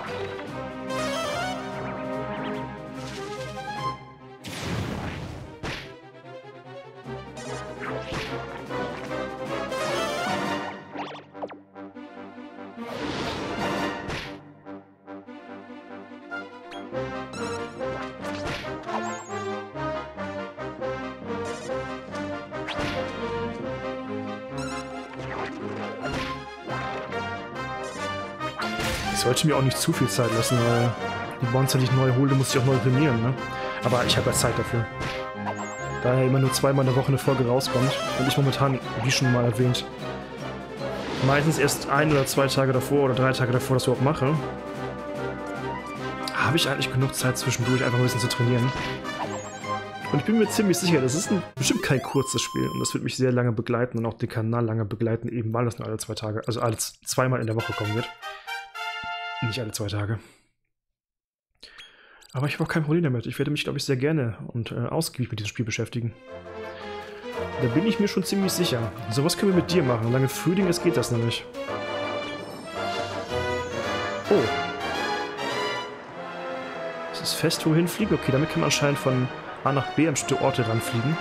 Ich sollte mir auch nicht zu viel Zeit lassen, weil die Monster, die ich neu hole, muss ich auch neu trainieren, ne? Aber ich habe ja Zeit dafür. Da ja immer nur zweimal in der Woche eine Folge rauskommt und ich momentan, wie schon mal erwähnt, meistens erst 1 oder 2 Tage davor oder 3 Tage davor das überhaupt mache, habe ich eigentlich genug Zeit zwischendurch einfach ein bisschen zu trainieren. Und ich bin mir ziemlich sicher, das ist bestimmt kein kurzes Spiel und das wird mich sehr lange begleiten und auch den Kanal lange begleiten, eben weil das nur alle 2 Tage, also alle zweimal in der Woche kommen wird. Nicht alle 2 Tage. Aber ich habe auch kein Problem damit. Ich werde mich, glaube ich, sehr gerne und ausgiebig mit diesem Spiel beschäftigen. Da bin ich mir schon ziemlich sicher. Sowas können wir mit dir machen. Solange Frühling ist, geht das nämlich. Oh. Das ist fest, wohin fliegen? Okay, damit kann man anscheinend von A nach B an bestimmte Orte ranfliegen.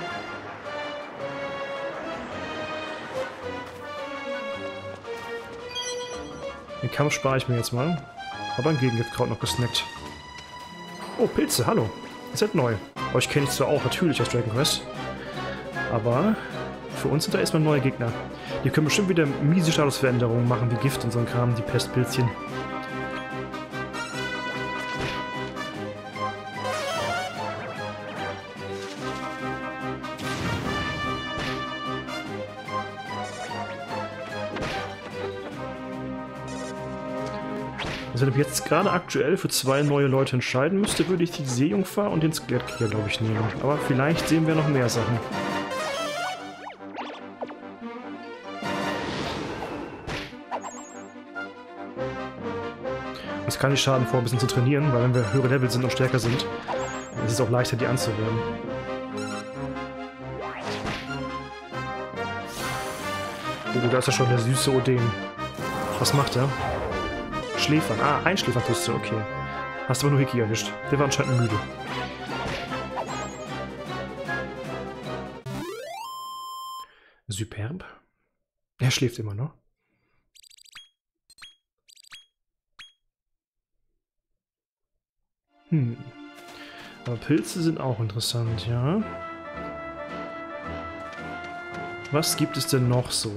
Den Kampf spare ich mir jetzt mal. Aber ein Gegengiftkraut noch gesnackt. Oh, Pilze, hallo. Ihr seid neu. Euch kenne ich zwar auch natürlich aus Dragon Quest. Aber für uns sind da erstmal neue Gegner. Die können bestimmt wieder miese Statusveränderungen machen, wie Gift und so ein Kram, die Pestpilzchen. Also wenn ich jetzt gerade aktuell für 2 neue Leute entscheiden müsste, würde ich die Seejungfer und den Skelettkrieger, glaube ich, nehmen. Aber vielleicht sehen wir noch mehr Sachen. Es kann nicht schaden, vor ein bisschen zu trainieren, weil wenn wir höhere Level sind und stärker sind, ist es auch leichter, die anzuwenden. Oh, da ist ja schon der süße Oden. Was macht er? Schläfern. Ah, einschläfern tust du, okay. Hast aber nur Hiki erwischt. Der war anscheinend müde. Superb. Er schläft immer noch. Aber Pilze sind auch interessant, ja. Was gibt es denn noch so?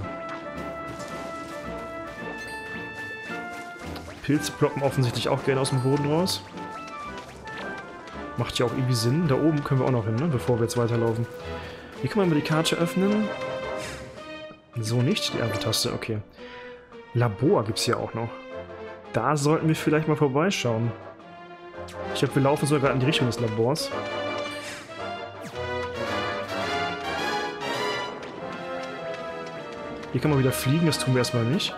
Pilze ploppen offensichtlich auch gerne aus dem Boden raus. Macht ja auch irgendwie Sinn. Da oben können wir auch noch hin, ne? Bevor wir jetzt weiterlaufen. Hier kann man mal die Karte öffnen. So nicht, die R-Taste, okay. Labor gibt es hier auch noch. Da sollten wir vielleicht mal vorbeischauen. Ich glaube, wir laufen sogar in die Richtung des Labors. Hier kann man wieder fliegen, das tun wir erstmal nicht.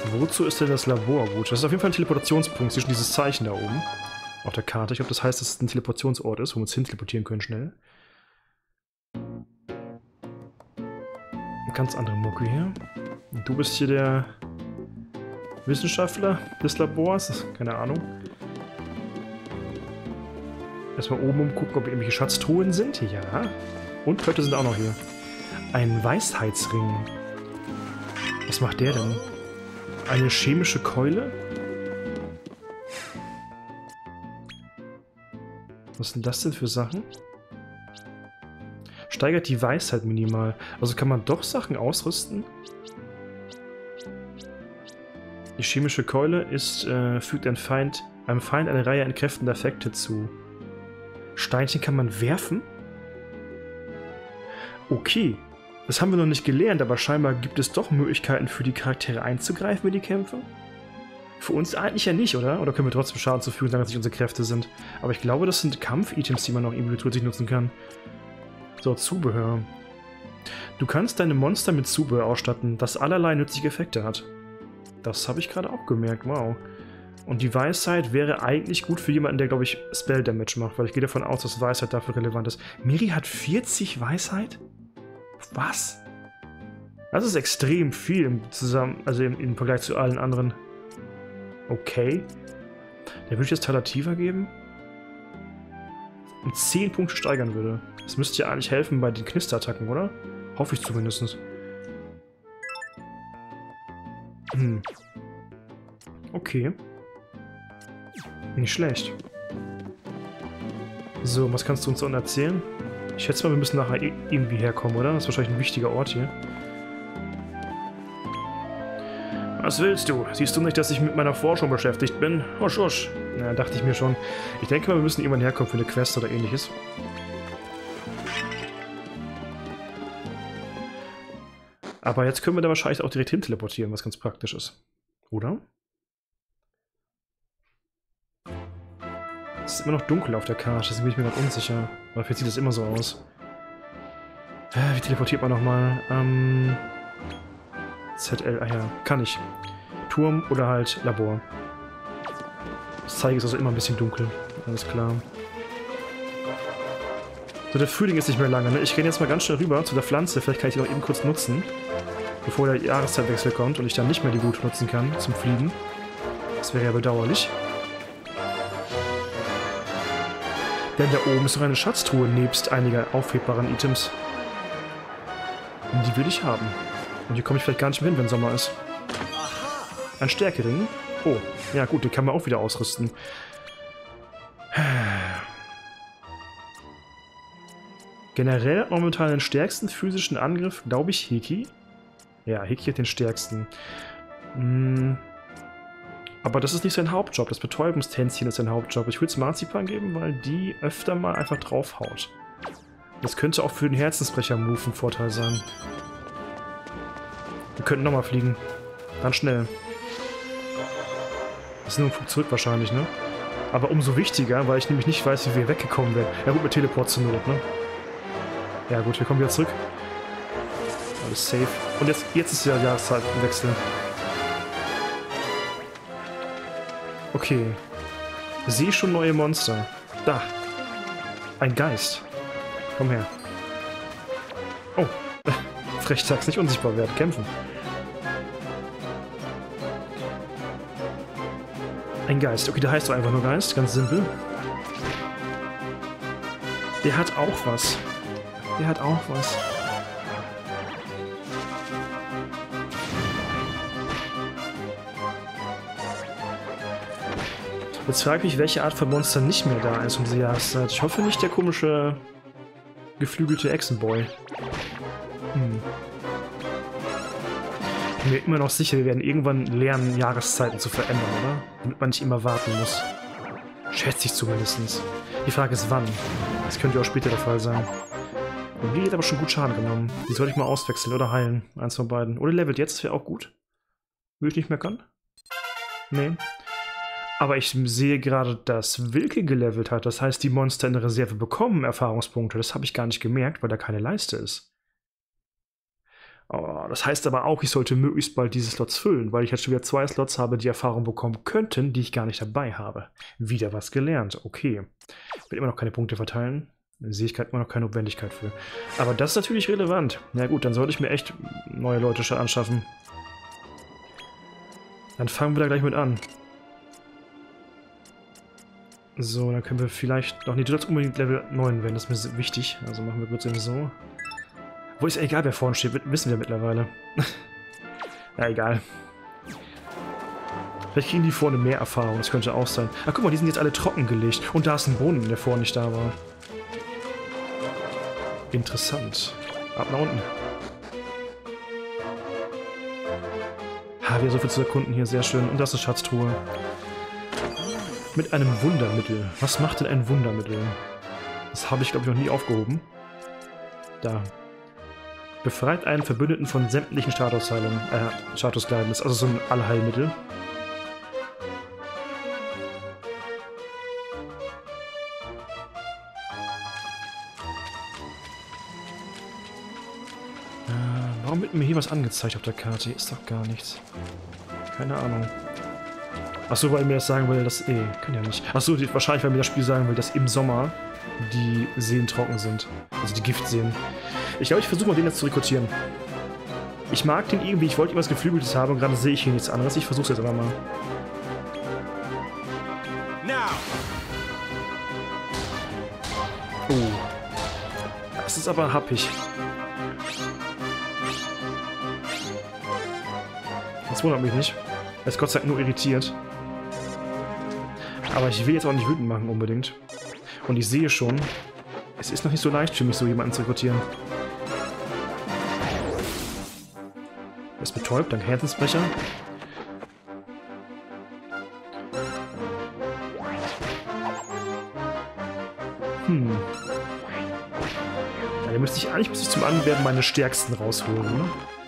Wozu ist denn das Labor gut? Das ist auf jeden Fall ein Teleportationspunkt zwischen dieses Zeichen da oben auf der Karte. Ich glaube, das heißt, dass es ein Teleportationsort ist, wo wir uns hin teleportieren können schnell. Eine ganz andere Mucke hier. Und du bist hier der Wissenschaftler des Labors. Keine Ahnung. Erstmal oben umgucken, ob irgendwelche Schatztruhen sind. Ja. Und Pötte sind auch noch hier. Ein Weisheitsring. Was macht der denn? Eine chemische Keule? Was sind das denn für Sachen? Steigert die Weisheit minimal. Also kann man doch Sachen ausrüsten? Die chemische Keule ist, fügt einem Feind eine Reihe entkräftender Effekte zu. Steinchen kann man werfen? Okay. Das haben wir noch nicht gelernt, aber scheinbar gibt es doch Möglichkeiten für die Charaktere einzugreifen in die Kämpfe. Für uns eigentlich ja nicht, oder? Oder können wir trotzdem Schaden zufügen, solange es nicht unsere Kräfte sind? Aber ich glaube, das sind Kampf-Items, die man auch irgendwie zusätzlich nutzen kann. So, Zubehör. Du kannst deine Monster mit Zubehör ausstatten, das allerlei nützliche Effekte hat. Das habe ich gerade auch gemerkt, wow. Und die Weisheit wäre eigentlich gut für jemanden, der, glaube ich, Spell-Damage macht, weil ich gehe davon aus, dass Weisheit dafür relevant ist. Miri hat 40 Weisheit? Was? Das ist extrem viel im Vergleich zu allen anderen. Okay. Der würde ich jetzt Talativa geben. Und 10 Punkte steigern würde. Das müsste ja eigentlich helfen bei den Knisterattacken, oder? Hoffe ich zumindest. Okay. Nicht schlecht. So, was kannst du uns so erzählen? Ich schätze mal, wir müssen nachher irgendwie herkommen, oder? Das ist wahrscheinlich ein wichtiger Ort hier. Was willst du? Siehst du nicht, dass ich mit meiner Forschung beschäftigt bin? Husch, husch. Na, dachte ich mir schon. Ich denke mal, wir müssen irgendwann herkommen für eine Quest oder ähnliches. Aber jetzt können wir da wahrscheinlich auch direkt hin teleportieren, was ganz praktisch ist. Oder? Es ist immer noch dunkel auf der Karte, deswegen bin ich mir gerade unsicher. Aber vielleicht sieht das immer so aus. Wie teleportiert man nochmal? ZL, ah ja, kann ich. Turm oder halt Labor. Das Zeige ist also immer ein bisschen dunkel. Alles klar. So, der Frühling ist nicht mehr lange, ne? Ich renne jetzt mal ganz schnell rüber zu der Pflanze. Vielleicht kann ich die noch eben kurz nutzen. Bevor der Jahreszeitwechsel kommt und ich dann nicht mehr die Route nutzen kann zum Fliegen. Das wäre ja bedauerlich. Denn da oben ist noch eine Schatztruhe nebst einiger aufhebbaren Items. Und die will ich haben. Und hier komme ich vielleicht gar nicht mehr hin, wenn Sommer ist. Ein Stärkering. Oh, ja gut, den kann man auch wieder ausrüsten. Generell hat momentan den stärksten physischen Angriff, glaube ich, Hiki. Ja, Hiki hat den stärksten. Aber das ist nicht sein Hauptjob. Das Betäubungstänzchen ist sein Hauptjob. Ich würde es Marzipan geben, weil die öfter mal einfach draufhaut. Das könnte auch für den Herzensbrecher-Move ein Vorteil sein. Wir könnten nochmal fliegen. Ganz schnell. Das ist nur ein Flug zurück wahrscheinlich, ne? Aber umso wichtiger, weil ich nämlich nicht weiß, wie wir weggekommen wären. Ja gut, mit Teleport zur Not, ne? Ja gut, wir kommen wieder zurück. Alles safe. Und jetzt ist ja Jahreszeitenwechsel. Okay. Sehe schon neue Monster. Da. Ein Geist. Komm her. Oh. Frechtags nicht unsichtbar werden. Kämpfen. Ein Geist. Okay, der heißt doch einfach nur Geist. Ganz simpel. Der hat auch was. Der hat auch was. Jetzt frage ich mich, welche Art von Monster nicht mehr da ist um diese Jahreszeit. Ich hoffe nicht der komische geflügelte Echsenboy. Ich bin mir immer noch sicher, wir werden irgendwann lernen, Jahreszeiten zu verändern, oder? Damit man nicht immer warten muss. Schätze ich zumindest. Die Frage ist, wann. Das könnte auch später der Fall sein. Und die hat aber schon gut Schaden genommen. Die sollte ich mal auswechseln oder heilen. Eins von beiden. Oder levelt jetzt, wäre auch gut. Würde ich nicht meckern? Nee. Aber ich sehe gerade, dass Wilke gelevelt hat. Das heißt, die Monster in der Reserve bekommen Erfahrungspunkte. Das habe ich gar nicht gemerkt, weil da keine Leiste ist. Oh, das heißt aber auch, ich sollte möglichst bald diese Slots füllen, weil ich jetzt schon wieder 2 Slots habe, die Erfahrung bekommen könnten, die ich gar nicht dabei habe. Wieder was gelernt. Okay. Ich will immer noch keine Punkte verteilen. Da sehe ich immer noch keine Notwendigkeit für. Aber das ist natürlich relevant. Na gut, dann sollte ich mir echt neue Leute schon anschaffen. Dann fangen wir da gleich mit an. So, dann können wir vielleicht... Doch, nee, du sollst unbedingt Level 9 werden, das ist mir wichtig. Also machen wir kurz eben so. Wo ist ja egal, wer vorne steht, wissen wir mittlerweile. Ja, egal. Vielleicht kriegen die vorne mehr Erfahrung, das könnte auch sein. Ach, guck mal, die sind jetzt alle trockengelegt. Und da ist ein Brunnen, der vorne nicht da war. Interessant. Ab nach unten. Ha, wir haben so viel zu erkunden hier, sehr schön. Und das ist eine Schatztruhe. Mit einem Wundermittel. Was macht denn ein Wundermittel? Das habe ich, glaube ich, noch nie aufgehoben. Da. Befreit einen Verbündeten von sämtlichen Statusheilungen. Statusgleiten. Das ist also so ein Allheilmittel. Warum wird mir hier was angezeigt auf der Karte? Hier ist doch gar nichts. Keine Ahnung. Achso, weil mir das sagen will, dass... kann ja nicht. Achso, wahrscheinlich, weil mir das Spiel sagen will, dass im Sommer die Seen trocken sind. Also die Giftseen. Ich glaube, ich versuche mal den jetzt zu rekrutieren. Ich mag den irgendwie, ich wollte ihm was Geflügeltes haben und gerade sehe ich hier nichts anderes. Ich versuche es jetzt aber mal. Oh. Das ist aber happig. Das wundert mich nicht. Er ist Gott sei Dank nur irritiert. Aber ich will jetzt auch nicht wütend machen unbedingt. Und ich sehe schon, es ist noch nicht so leicht für mich, so jemanden zu rekrutieren. Er ist betäubt, dank Herzensbrecher. Ja, da müsste ich eigentlich bis zum Anwerben meine Stärksten rausholen, ne?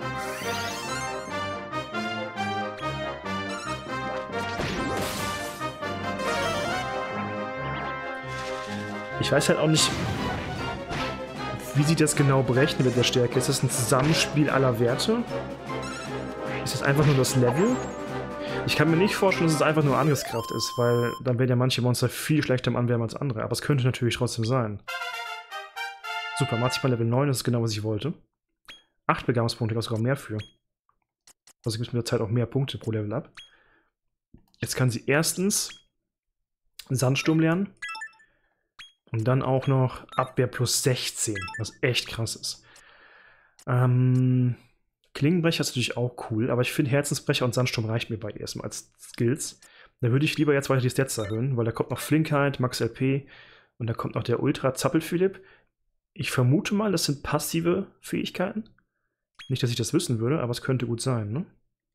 Ich weiß halt auch nicht, wie sie das genau berechnen mit der Stärke. Ist das ein Zusammenspiel aller Werte? Ist das einfach nur das Level? Ich kann mir nicht vorstellen, dass es einfach nur Angriffskraft ist, weil dann werden ja manche Monster viel schlechter im Anwerben als andere. Aber es könnte natürlich trotzdem sein. Super, macht sich mal Level 9, das ist genau, was ich wollte. 8 Begabungspunkte, ich habe sogar mehr für. Also gibt es mit der Zeit auch mehr Punkte pro Level ab. Jetzt kann sie erstens Sandsturm lernen. Und dann auch noch Abwehr plus 16, was echt krass ist. Klingenbrecher ist natürlich auch cool, aber ich finde Herzensbrecher und Sandsturm reicht mir bei ihr erstmal als Skills. Da würde ich lieber jetzt weiter die Stats erhöhen, weil da kommt noch Flinkheit, Max LP und da kommt noch der Ultra Zappelphilipp. Ich vermute mal, das sind passive Fähigkeiten. Nicht, dass ich das wissen würde, aber es könnte gut sein, ne?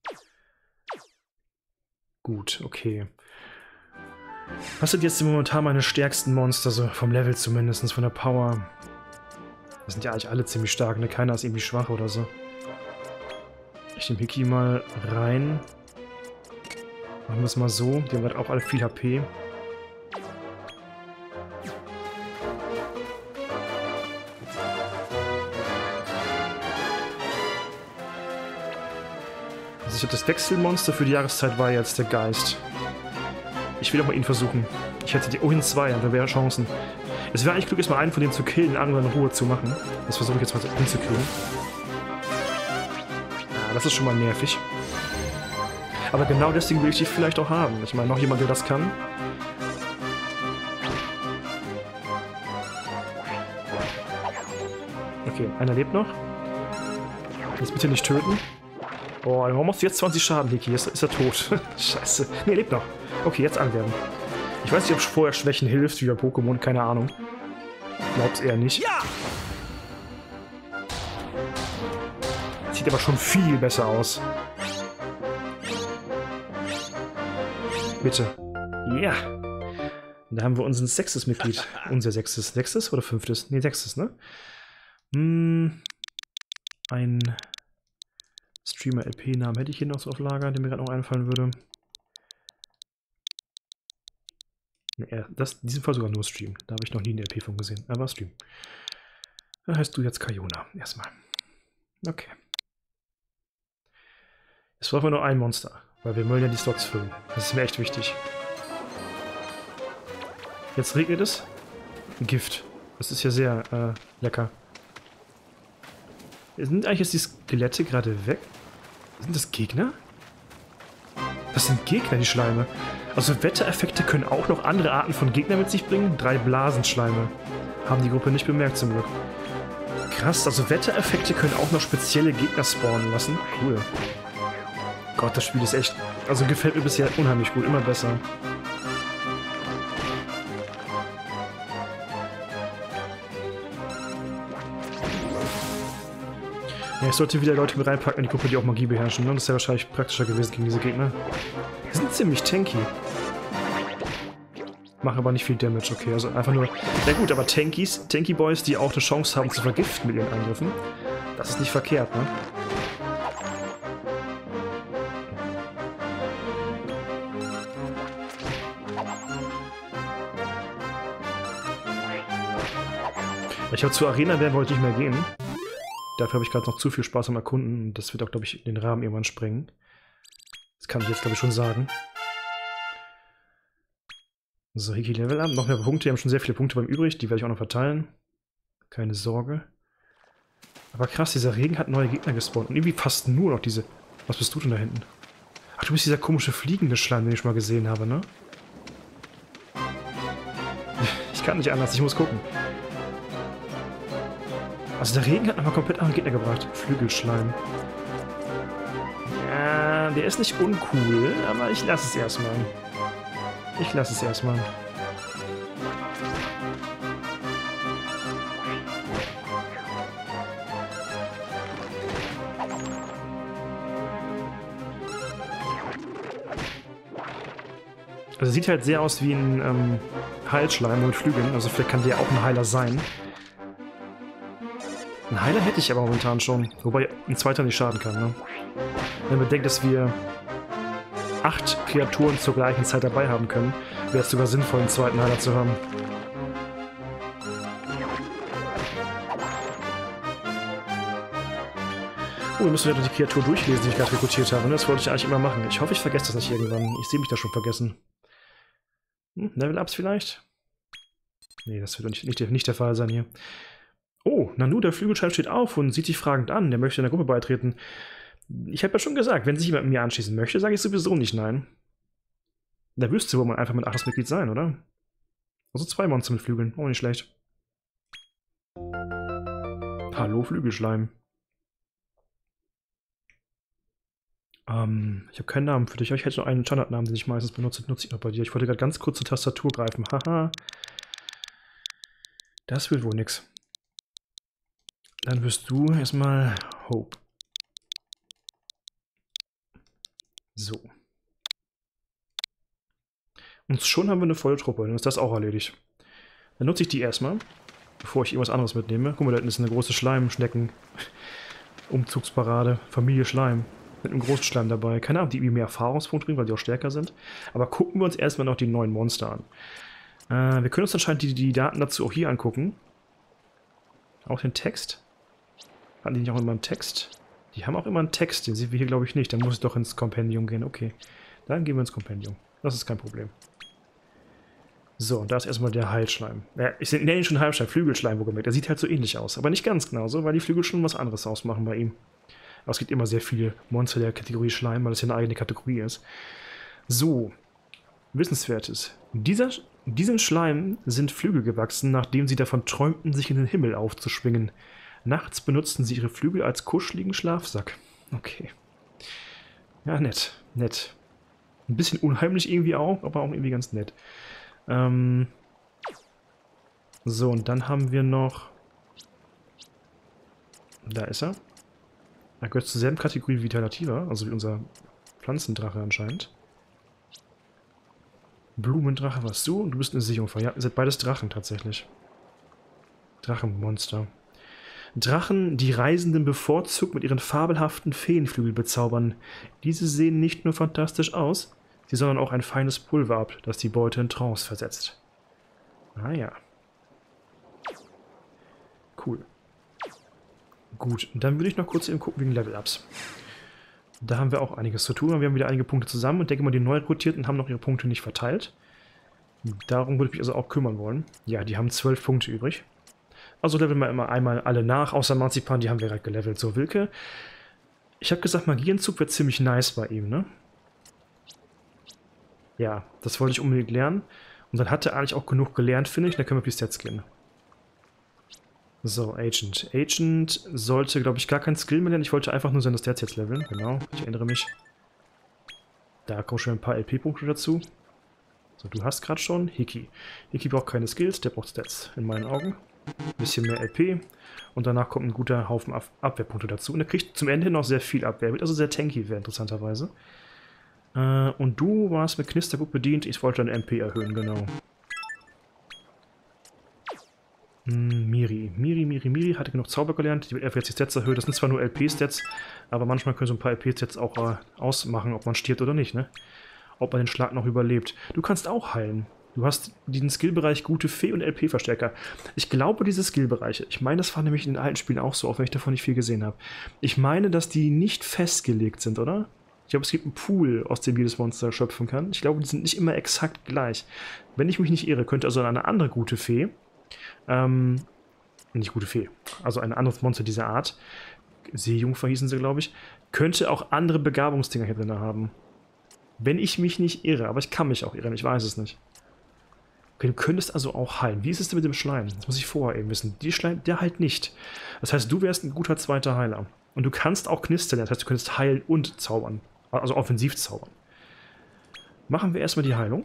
Gut, okay. Was sind jetzt momentan meine stärksten Monster, so vom Level zumindest, von der Power? Das sind ja eigentlich alle ziemlich stark, ne? Keiner ist irgendwie schwach oder so. Ich nehme Hiki mal rein. Machen wir es mal so. Die haben halt auch alle viel HP. Also das Wechselmonster für die Jahreszeit war jetzt der Geist. Ich will auch mal ihn versuchen. Ich hätte die... Oh, in 2, da wäre Chancen. Es wäre eigentlich klug, erstmal einen von denen zu killen, einen anderen in Ruhe zu machen. Das versuche ich jetzt mal hinzukriegen. Ja, das ist schon mal nervig. Aber genau deswegen will ich die vielleicht auch haben. Ich meine, noch jemand, der das kann. Okay, einer lebt noch. Jetzt bitte nicht töten. Oh, warum machst du jetzt 20 Schaden, Hiki? Ist er tot? Scheiße. Ne, lebt noch. Okay, jetzt anwerben. Ich weiß nicht, ob vorher Schwächen hilft, wie bei Pokémon, keine Ahnung. Glaub's eher nicht. Ja! Sieht aber schon viel besser aus. Bitte. Ja! Yeah. Da haben wir unseren 6. Mitglied. Unser 6. 6. oder 5.? Ne, 6. ne? Ein Streamer-LP-Namen hätte ich hier noch so auf Lager, der mir gerade noch einfallen würde. Ja, das in diesem Fall sogar nur Stream. Da habe ich noch nie eine LP von gesehen. Aber Stream. Dann heißt du jetzt Kayona. Erstmal. Okay. Es brauchen wir nur ein Monster, weil wir wollen ja die Slots füllen. Das ist mir echt wichtig. Jetzt regnet es. Gift. Das ist ja sehr lecker. Sind eigentlich jetzt die Skelette gerade weg? Sind das Gegner? Das sind Gegner, die Schleime. Also Wettereffekte können auch noch andere Arten von Gegnern mit sich bringen. 3 Blasenschleime. Haben die Gruppe nicht bemerkt zum Glück. Krass, also Wettereffekte können auch noch spezielle Gegner spawnen lassen. Cool. Gott, das Spiel ist echt... Also gefällt mir bisher unheimlich gut, immer besser. Ja, ich sollte wieder Leute mit reinpacken in die Gruppe, die auch Magie beherrschen. Ne? Das wäre wahrscheinlich praktischer gewesen gegen diese Gegner. Die sind ziemlich tanky. Machen aber nicht viel Damage, okay. Also einfach nur... Ja gut, aber Tanky Boys, die auch eine Chance haben zu vergiften mit ihren Angriffen. Das ist nicht verkehrt, ne? Ich glaube, zur Arena werden wir heute nicht mehr gehen. Dafür habe ich gerade noch zu viel Spaß am Erkunden und das wird auch, glaube ich, den Rahmen irgendwann sprengen. Das kann ich jetzt, glaube ich, schon sagen. So, Hiki Level Up. Noch mehr Punkte. Wir haben schon sehr viele Punkte beim übrig. Die werde ich auch noch verteilen. Keine Sorge. Aber krass, dieser Regen hat neue Gegner gespawnt. Und irgendwie fast nur noch diese... Was bist du denn da hinten? Ach, du bist dieser komische fliegende Schleim, den ich schon mal gesehen habe, ne? Ich kann nicht anders, ich muss gucken. Also der Regen hat nochmal komplett andere Gegner gebracht. Flügelschleim. Ja, der ist nicht uncool, aber ich lasse es erstmal. Ich lasse es erstmal. Also sieht halt sehr aus wie ein Heilschleim mit Flügeln. Also vielleicht kann der auch ein Heiler sein. Einen Heiler hätte ich aber momentan schon. Wobei ein zweiter nicht schaden kann, ne? Wenn man bedenkt, dass wir 8 Kreaturen zur gleichen Zeit dabei haben können, wäre es sogar sinnvoll, einen zweiten Heiler zu haben. Oh, wir müssen wieder die Kreatur durchlesen, die ich gerade rekrutiert habe. Das wollte ich eigentlich immer machen. Ich hoffe, ich vergesse das nicht irgendwann. Ich sehe mich da schon vergessen. Level-Ups vielleicht? Nee, das wird nicht der Fall sein hier. Oh, Nanu, der Flügelschleim steht auf und sieht dich fragend an. Der möchte in der Gruppe beitreten. Ich habe ja schon gesagt, wenn sich jemand mit mir anschließen möchte, sage ich sowieso nicht nein. Da wüsste wohl man einfach mein 8. Mitglied sein, oder? Also 2 Monster mit Flügeln. Oh, nicht schlecht. Hallo, Flügelschleim. Ich habe keinen Namen für dich. Ich hätte noch einen Standardnamen, den ich meistens benutze. Nutze ich noch bei dir. Ich wollte gerade ganz kurz zur Tastatur greifen. Haha. Das wird wohl nix. Dann wirst du erstmal Hope. So. Und schon haben wir eine volle Truppe. Dann ist das auch erledigt. Dann nutze ich die erstmal, bevor ich irgendwas anderes mitnehme. Guck mal, da hinten ist eine große Schleimschnecken. Umzugsparade. Familie Schleim. Mit einem großen Schleim dabei. Keine Ahnung, die irgendwie mehr Erfahrungspunkte bringen, weil die auch stärker sind. Aber gucken wir uns erstmal noch die neuen Monster an. Wir können uns anscheinend die Daten dazu auch hier angucken. Auch den Text. Hatten die nicht auch immer einen Text? Die haben auch immer einen Text, den sehen wir hier glaube ich nicht. Dann muss ich doch ins Kompendium gehen. Okay, dann gehen wir ins Kompendium. Das ist kein Problem. So, und da ist erstmal der Heilschleim. Ja, ich nenne ihn schon Heilschleim, Flügelschleim, wo gemerkt. Der sieht halt so ähnlich aus. Aber nicht ganz genauso, weil die Flügel schon was anderes ausmachen bei ihm. Aber es gibt immer sehr viele Monster der Kategorie Schleim, weil das ja eine eigene Kategorie ist. So, Wissenswertes. Diesen Schleim sind Flügel gewachsen, nachdem sie davon träumten, sich in den Himmel aufzuschwingen. Nachts benutzten sie ihre Flügel als kuscheligen Schlafsack. Okay. Ja, nett. Nett. Ein bisschen unheimlich irgendwie auch, aber auch irgendwie ganz nett. So, und dann haben wir noch... Da ist er. Er gehört zur selben Kategorie wie Vitalativa, also wie unser Pflanzendrache anscheinend. Blumendrache warst du und du bist eine Seejungfrau. Ja, ihr seid beides Drachen tatsächlich. Drachenmonster. Drachen, die Reisenden bevorzugt mit ihren fabelhaften Feenflügeln bezaubern. Diese sehen nicht nur fantastisch aus, sie sondern auch ein feines Pulver ab, das die Beute in Trance versetzt. Ah ja. Cool. Gut, dann würde ich noch kurz eben gucken wegen Level-Ups. Da haben wir auch einiges zu tun. Wir haben wieder einige Punkte zusammen und denke mal, die neu rekrutierten haben noch ihre Punkte nicht verteilt. Darum würde ich mich also auch kümmern wollen. Ja, die haben 12 Punkte übrig. Also leveln wir immer einmal alle nach, außer Marzipan, die haben wir gerade gelevelt. So, Wilke. Ich habe gesagt, Magieentzug wird ziemlich nice bei ihm, ne? Ja, das wollte ich unbedingt lernen. Und dann hat er eigentlich auch genug gelernt, finde ich. Dann können wir auf die Stats gehen. So, Agent. Agent sollte, glaube ich, gar kein Skill mehr lernen. Ich wollte einfach nur seine Stats jetzt leveln. Genau, ich erinnere mich. Da kommen schon ein paar LP-Punkte dazu. So, du hast gerade schon Hiki. Hiki braucht keine Skills, der braucht Stats, in meinen Augen. Ein bisschen mehr LP. Und danach kommt ein guter Haufen Abwehrpunkte dazu. Und er kriegt zum Ende noch sehr viel Abwehr. Wird also sehr tanky werden, interessanterweise. Und du warst mit Knister gut bedient. Ich wollte deine MP erhöhen, genau. Miri hatte genug Zauber gelernt. Die wird einfach jetzt die Stats erhöht. Das sind zwar nur LP-Stats, aber manchmal können so ein paar LP-Stats auch ausmachen, ob man stirbt oder nicht, ne? Ob man den Schlag noch überlebt. Du kannst auch heilen. Du hast diesen Skillbereich gute Fee- und LP-Verstärker. Ich glaube, diese Skillbereiche, ich meine, das war nämlich in den alten Spielen auch so, auch wenn ich davon nicht viel gesehen habe. Ich meine, dass die nicht festgelegt sind, oder? Ich glaube, es gibt einen Pool, aus dem jedes Monster schöpfen kann. Ich glaube, die sind nicht immer exakt gleich. Wenn ich mich nicht irre, könnte also eine andere gute Fee, nicht gute Fee, also ein anderes Monster dieser Art, Seejungfer hießen sie, glaube ich, könnte auch andere Begabungsdinger hier drin haben. Wenn ich mich nicht irre, aber ich kann mich auch irren, ich weiß es nicht. Okay, du könntest also auch heilen. Wie ist es denn mit dem Schleim? Das muss ich vorher eben wissen. Die Schleim, der heilt nicht. Das heißt, du wärst ein guter zweiter Heiler. Und du kannst auch knistern, das heißt, du könntest heilen und zaubern. Also offensiv zaubern. Machen wir erstmal die Heilung.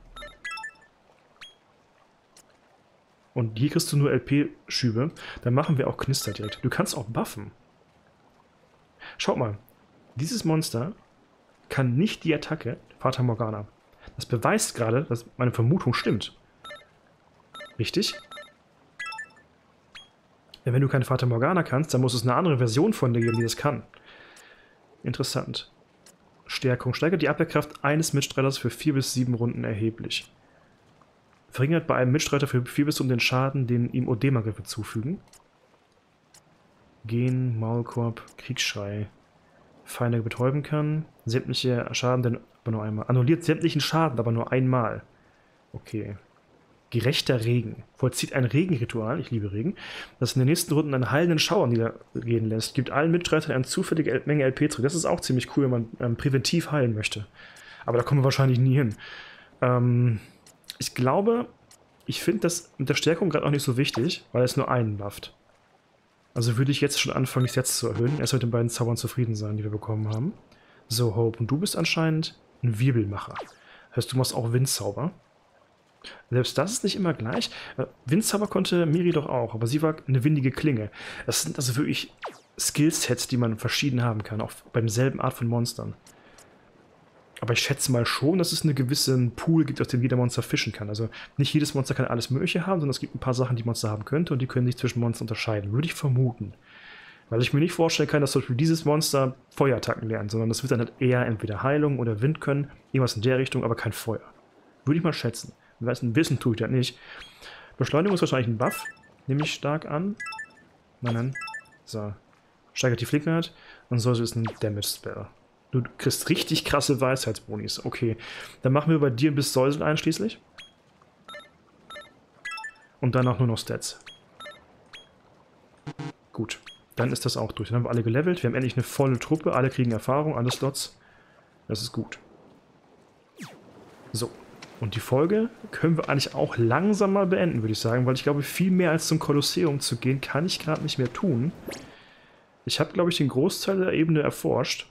Und hier kriegst du nur LP-Schübe. Dann machen wir auch Knister direkt. Du kannst auch buffen. Schaut mal. Dieses Monster kann nicht die Attacke Fata Morgana. Das beweist gerade, dass meine Vermutung stimmt. Richtig? Denn wenn du keine Fata Morgana kannst, dann muss es eine andere Version von dir geben, die das kann. Interessant. Stärkung steigert die Abwehrkraft eines Mitstreiters für 4 bis 7 Runden erheblich. Verringert bei einem Mitstreiter für 4 bis um den Schaden, den ihm Odemangriffe zufügen. Gen, Maulkorb, Kriegsschrei. Feinde betäuben kann. Sämtliche Schaden, denn aber nur einmal. Annulliert sämtlichen Schaden, aber nur einmal. Okay. Gerechter Regen. Vollzieht ein Regenritual, ich liebe Regen, das in den nächsten Runden einen heilenden Schauer niedergehen lässt. Gibt allen Mitstreitern eine zufällige Menge LP zurück. Das ist auch ziemlich cool, wenn man präventiv heilen möchte. Aber da kommen wir wahrscheinlich nie hin. Ich glaube, ich finde das mit der Stärkung gerade auch nicht so wichtig, weil es nur einen bufft. Also würde ich jetzt schon anfangen, die Stats zu erhöhen. Erst mit den beiden Zaubern zufrieden sein, die wir bekommen haben. So, Hope. Und du bist anscheinend ein Wirbelmacher. Das heißt, du machst auch Windzauber. Selbst das ist nicht immer gleich. Windzauber konnte Miri doch auch, aber sie war eine windige Klinge. Das sind also wirklich Skillsets, die man verschieden haben kann, auch beim selben Art von Monstern. Aber ich schätze mal schon, dass es einen gewissen Pool gibt, aus dem jeder Monster fischen kann. Also nicht jedes Monster kann alles Mögliche haben, sondern es gibt ein paar Sachen, die Monster haben könnte und die können sich zwischen Monstern unterscheiden. Würde ich vermuten. Weil ich mir nicht vorstellen kann, dass zum Beispiel dieses Monster Feuerattacken lernt, sondern das wird dann halt eher entweder Heilung oder Wind können, irgendwas in der Richtung, aber kein Feuer. Würde ich mal schätzen. Wissen tue ich das nicht. Beschleunigung ist wahrscheinlich ein Buff, nehme ich stark an. Nein. So. Steigert die Flinkheit und so ist es ein Damage-Spell. Du kriegst richtig krasse Weisheitsbonis. Okay, dann machen wir bei dir bis Säusel einschließlich. Und danach nur noch Stats. Gut, dann ist das auch durch. Dann haben wir alle gelevelt. Wir haben endlich eine volle Truppe. Alle kriegen Erfahrung, alle Slots. Das ist gut. So, und die Folge können wir eigentlich auch langsam mal beenden, würde ich sagen. Weil ich glaube, viel mehr als zum Kolosseum zu gehen, kann ich gerade nicht mehr tun. Ich habe, glaube ich, den Großteil der Ebene erforscht.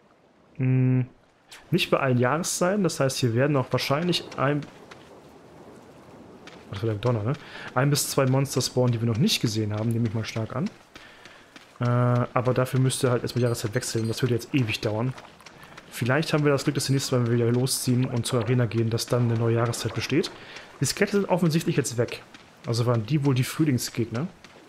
Nicht bei allen Jahreszeiten, das heißt, hier werden auch wahrscheinlich was für ein Donner, ne? 1 bis 2 Monster spawnen, die wir noch nicht gesehen haben, nehme ich mal stark an. Aber dafür müsste halt erstmal Jahreszeit wechseln, das würde jetzt ewig dauern. Vielleicht haben wir das Glück, dass wir nächstes Mal, wenn wir wieder losziehen und zur Arena gehen, dass dann eine neue Jahreszeit besteht. Die Skelette sind offensichtlich jetzt weg. Also waren die wohl die Frühlingsgegner.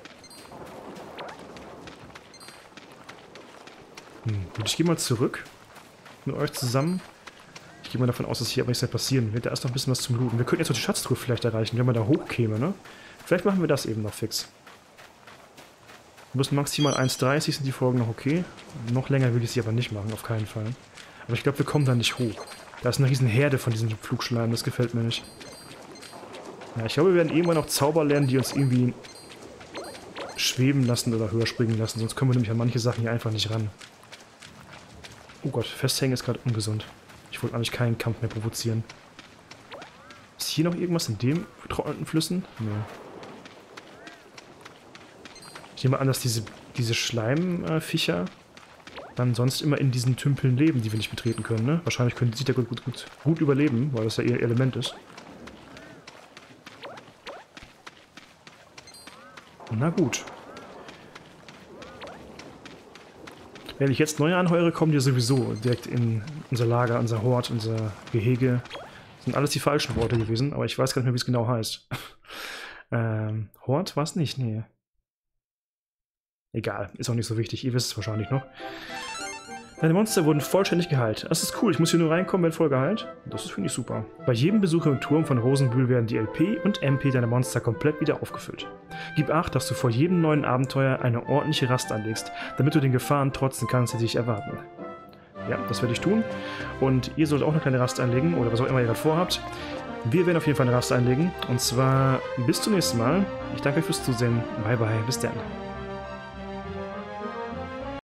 Gut, ich gehe mal zurück. Mit euch zusammen. Ich gehe mal davon aus, dass hier aber nichts mehr passieren wird. Da ist noch ein bisschen was zum Looten. Wir könnten jetzt noch die Schatztruhe vielleicht erreichen, wenn man da hochkäme, ne? Vielleicht machen wir das eben noch fix. Bis maximal 1,30 sind die Folgen noch okay. Noch länger will ich sie aber nicht machen, auf keinen Fall. Aber ich glaube, wir kommen da nicht hoch. Da ist eine riesen Herde von diesen Flugschleim, das gefällt mir nicht. Ja, ich glaube, wir werden irgendwann auch Zauber lernen, die uns irgendwie schweben lassen oder höher springen lassen. Sonst kommen wir nämlich an manche Sachen hier einfach nicht ran. Oh Gott, festhängen ist gerade ungesund. Ich wollte eigentlich keinen Kampf mehr provozieren. Ist hier noch irgendwas in dem vertrockneten Flüssen? Nee. Ich nehme an, dass diese Schleimviecher dann sonst immer in diesen Tümpeln leben, die wir nicht betreten können, ne? Wahrscheinlich können die sich da gut überleben, weil das ja ihr Element ist. Na gut. Wenn ich jetzt neue anheure, kommen die sowieso direkt in unser Lager, unser Hort, unser Gehege. Das sind alles die falschen Worte gewesen, aber ich weiß gar nicht mehr, wie es genau heißt. Hort war es nicht, nee. Egal, ist auch nicht so wichtig, ihr wisst es wahrscheinlich noch. Deine Monster wurden vollständig geheilt. Das ist cool, ich muss hier nur reinkommen, wenn voll geheilt. Das ist, finde ich, super. Bei jedem Besuch im Turm von Rosenbühl werden die LP und MP deiner Monster komplett wieder aufgefüllt. Gib Acht, dass du vor jedem neuen Abenteuer eine ordentliche Rast anlegst, damit du den Gefahren trotzen kannst, die dich erwarten. Ja, das werde ich tun. Und ihr sollt auch eine kleine Rast einlegen, oder was auch immer ihr gerade vorhabt. Wir werden auf jeden Fall eine Rast einlegen. Und zwar bis zum nächsten Mal. Ich danke euch fürs Zusehen. Bye bye, bis dann.